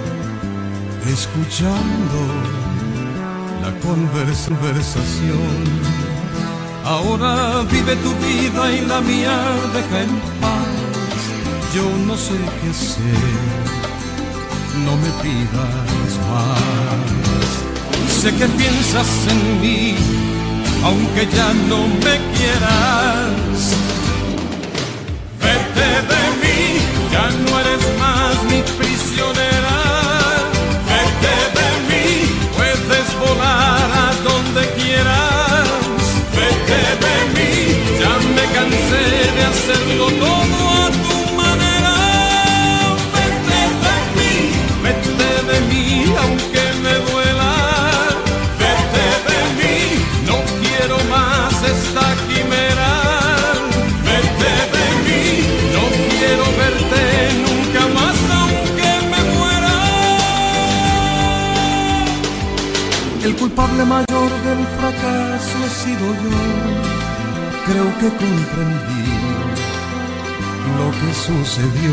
escuchando la conversación. Ahora vive tu vida y la mía deja en paz. Yo no sé qué hacer, no me pidas más. Sé que piensas en mí, aunque ya no me quieras. Vete de mí, ya no eres más mi prisionera. Vete de mí, puedes volar a donde quieras. Vete de mí, ya me cansé de hacerlo todo a tu manera. Vete de mí, vete de mí, aunque me duela. Vete de mí, no quiero más esta quimera. Vete de mí, no quiero verte nunca más, aunque me muera. El culpable mayor del fracaso he sido yo. Creo que comprendí lo que sucedió.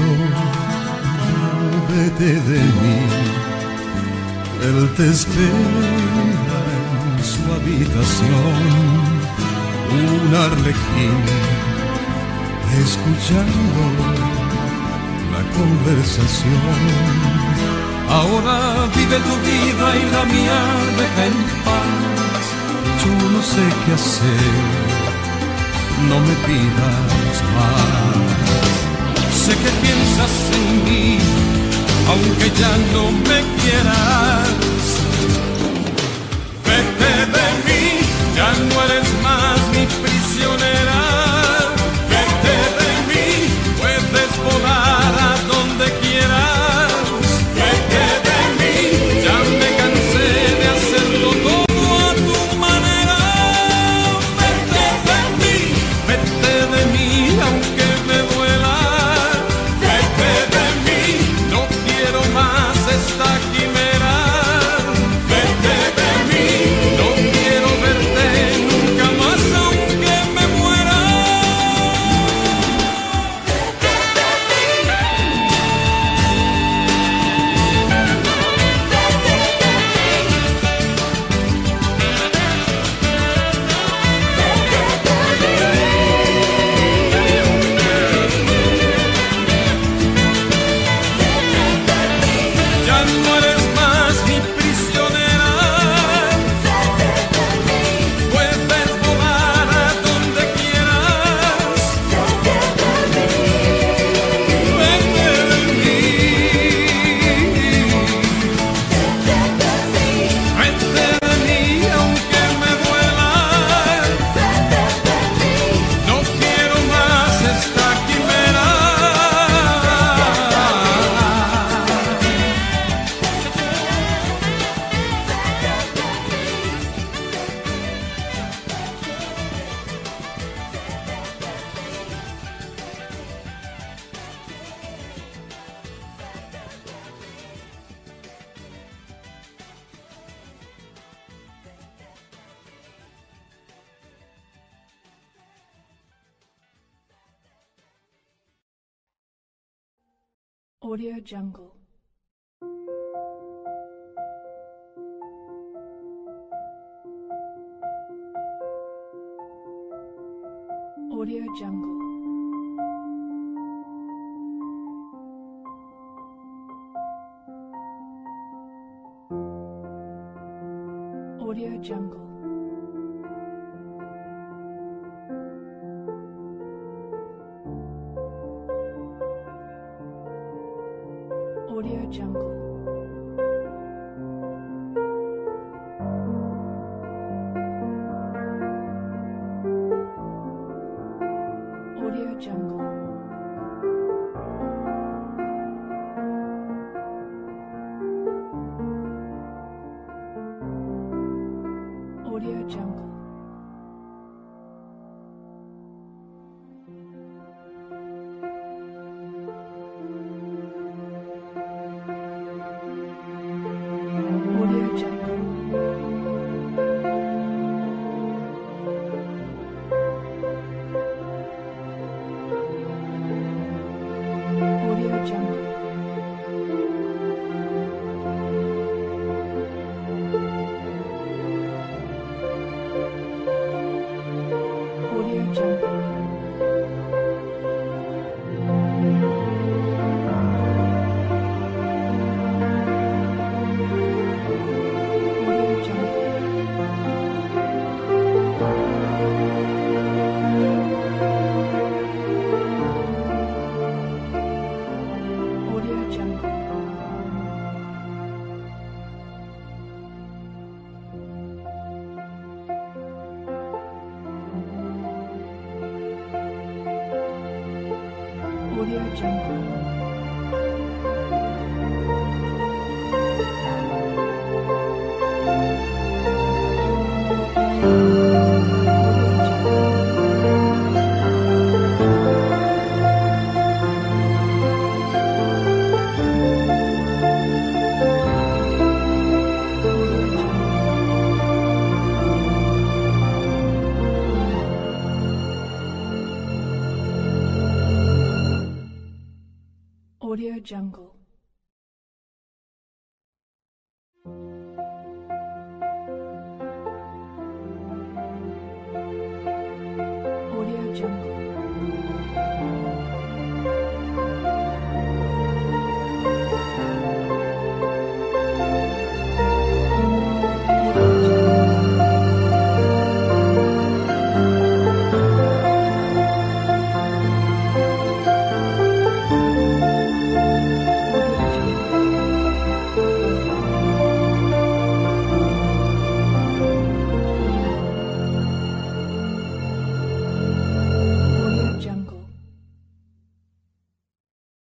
Vete de mí, él te espera en su habitación. Un arlequín escuchando la conversación. Ahora vive tu vida y la mía deja en paz. Yo no sé qué hacer, no me pidas más. Sé que piensas en mí, aunque ya no me quieras. Vete de mí, ya no eres más mi prisionera. Vete de mí, puedes volar a donde quieras. Vete de mí, ya me cansé de hacerlo todo a tu manera. Vete de mí, vete de mí, aunque me duela. Vete de mí, no quiero más esta quimera. Vete de mí, no quiero verte nunca más, aunque me muera. Ya no eres más mi prisionera. Puedes volar a donde quieras. Vete de mí. Vete de mí, aunque me duela. No quiero más esta quimera. Audio Jungle. Audio Jungle. Audio Jungle. Audio Jungle. Audio Jungle. Audio Jungle. Audio Jungle. Audio Jungle. Audio Jungle. Audio Jungle. Audio Jungle. Audio Jungle. Audio Jungle. Audio Jungle.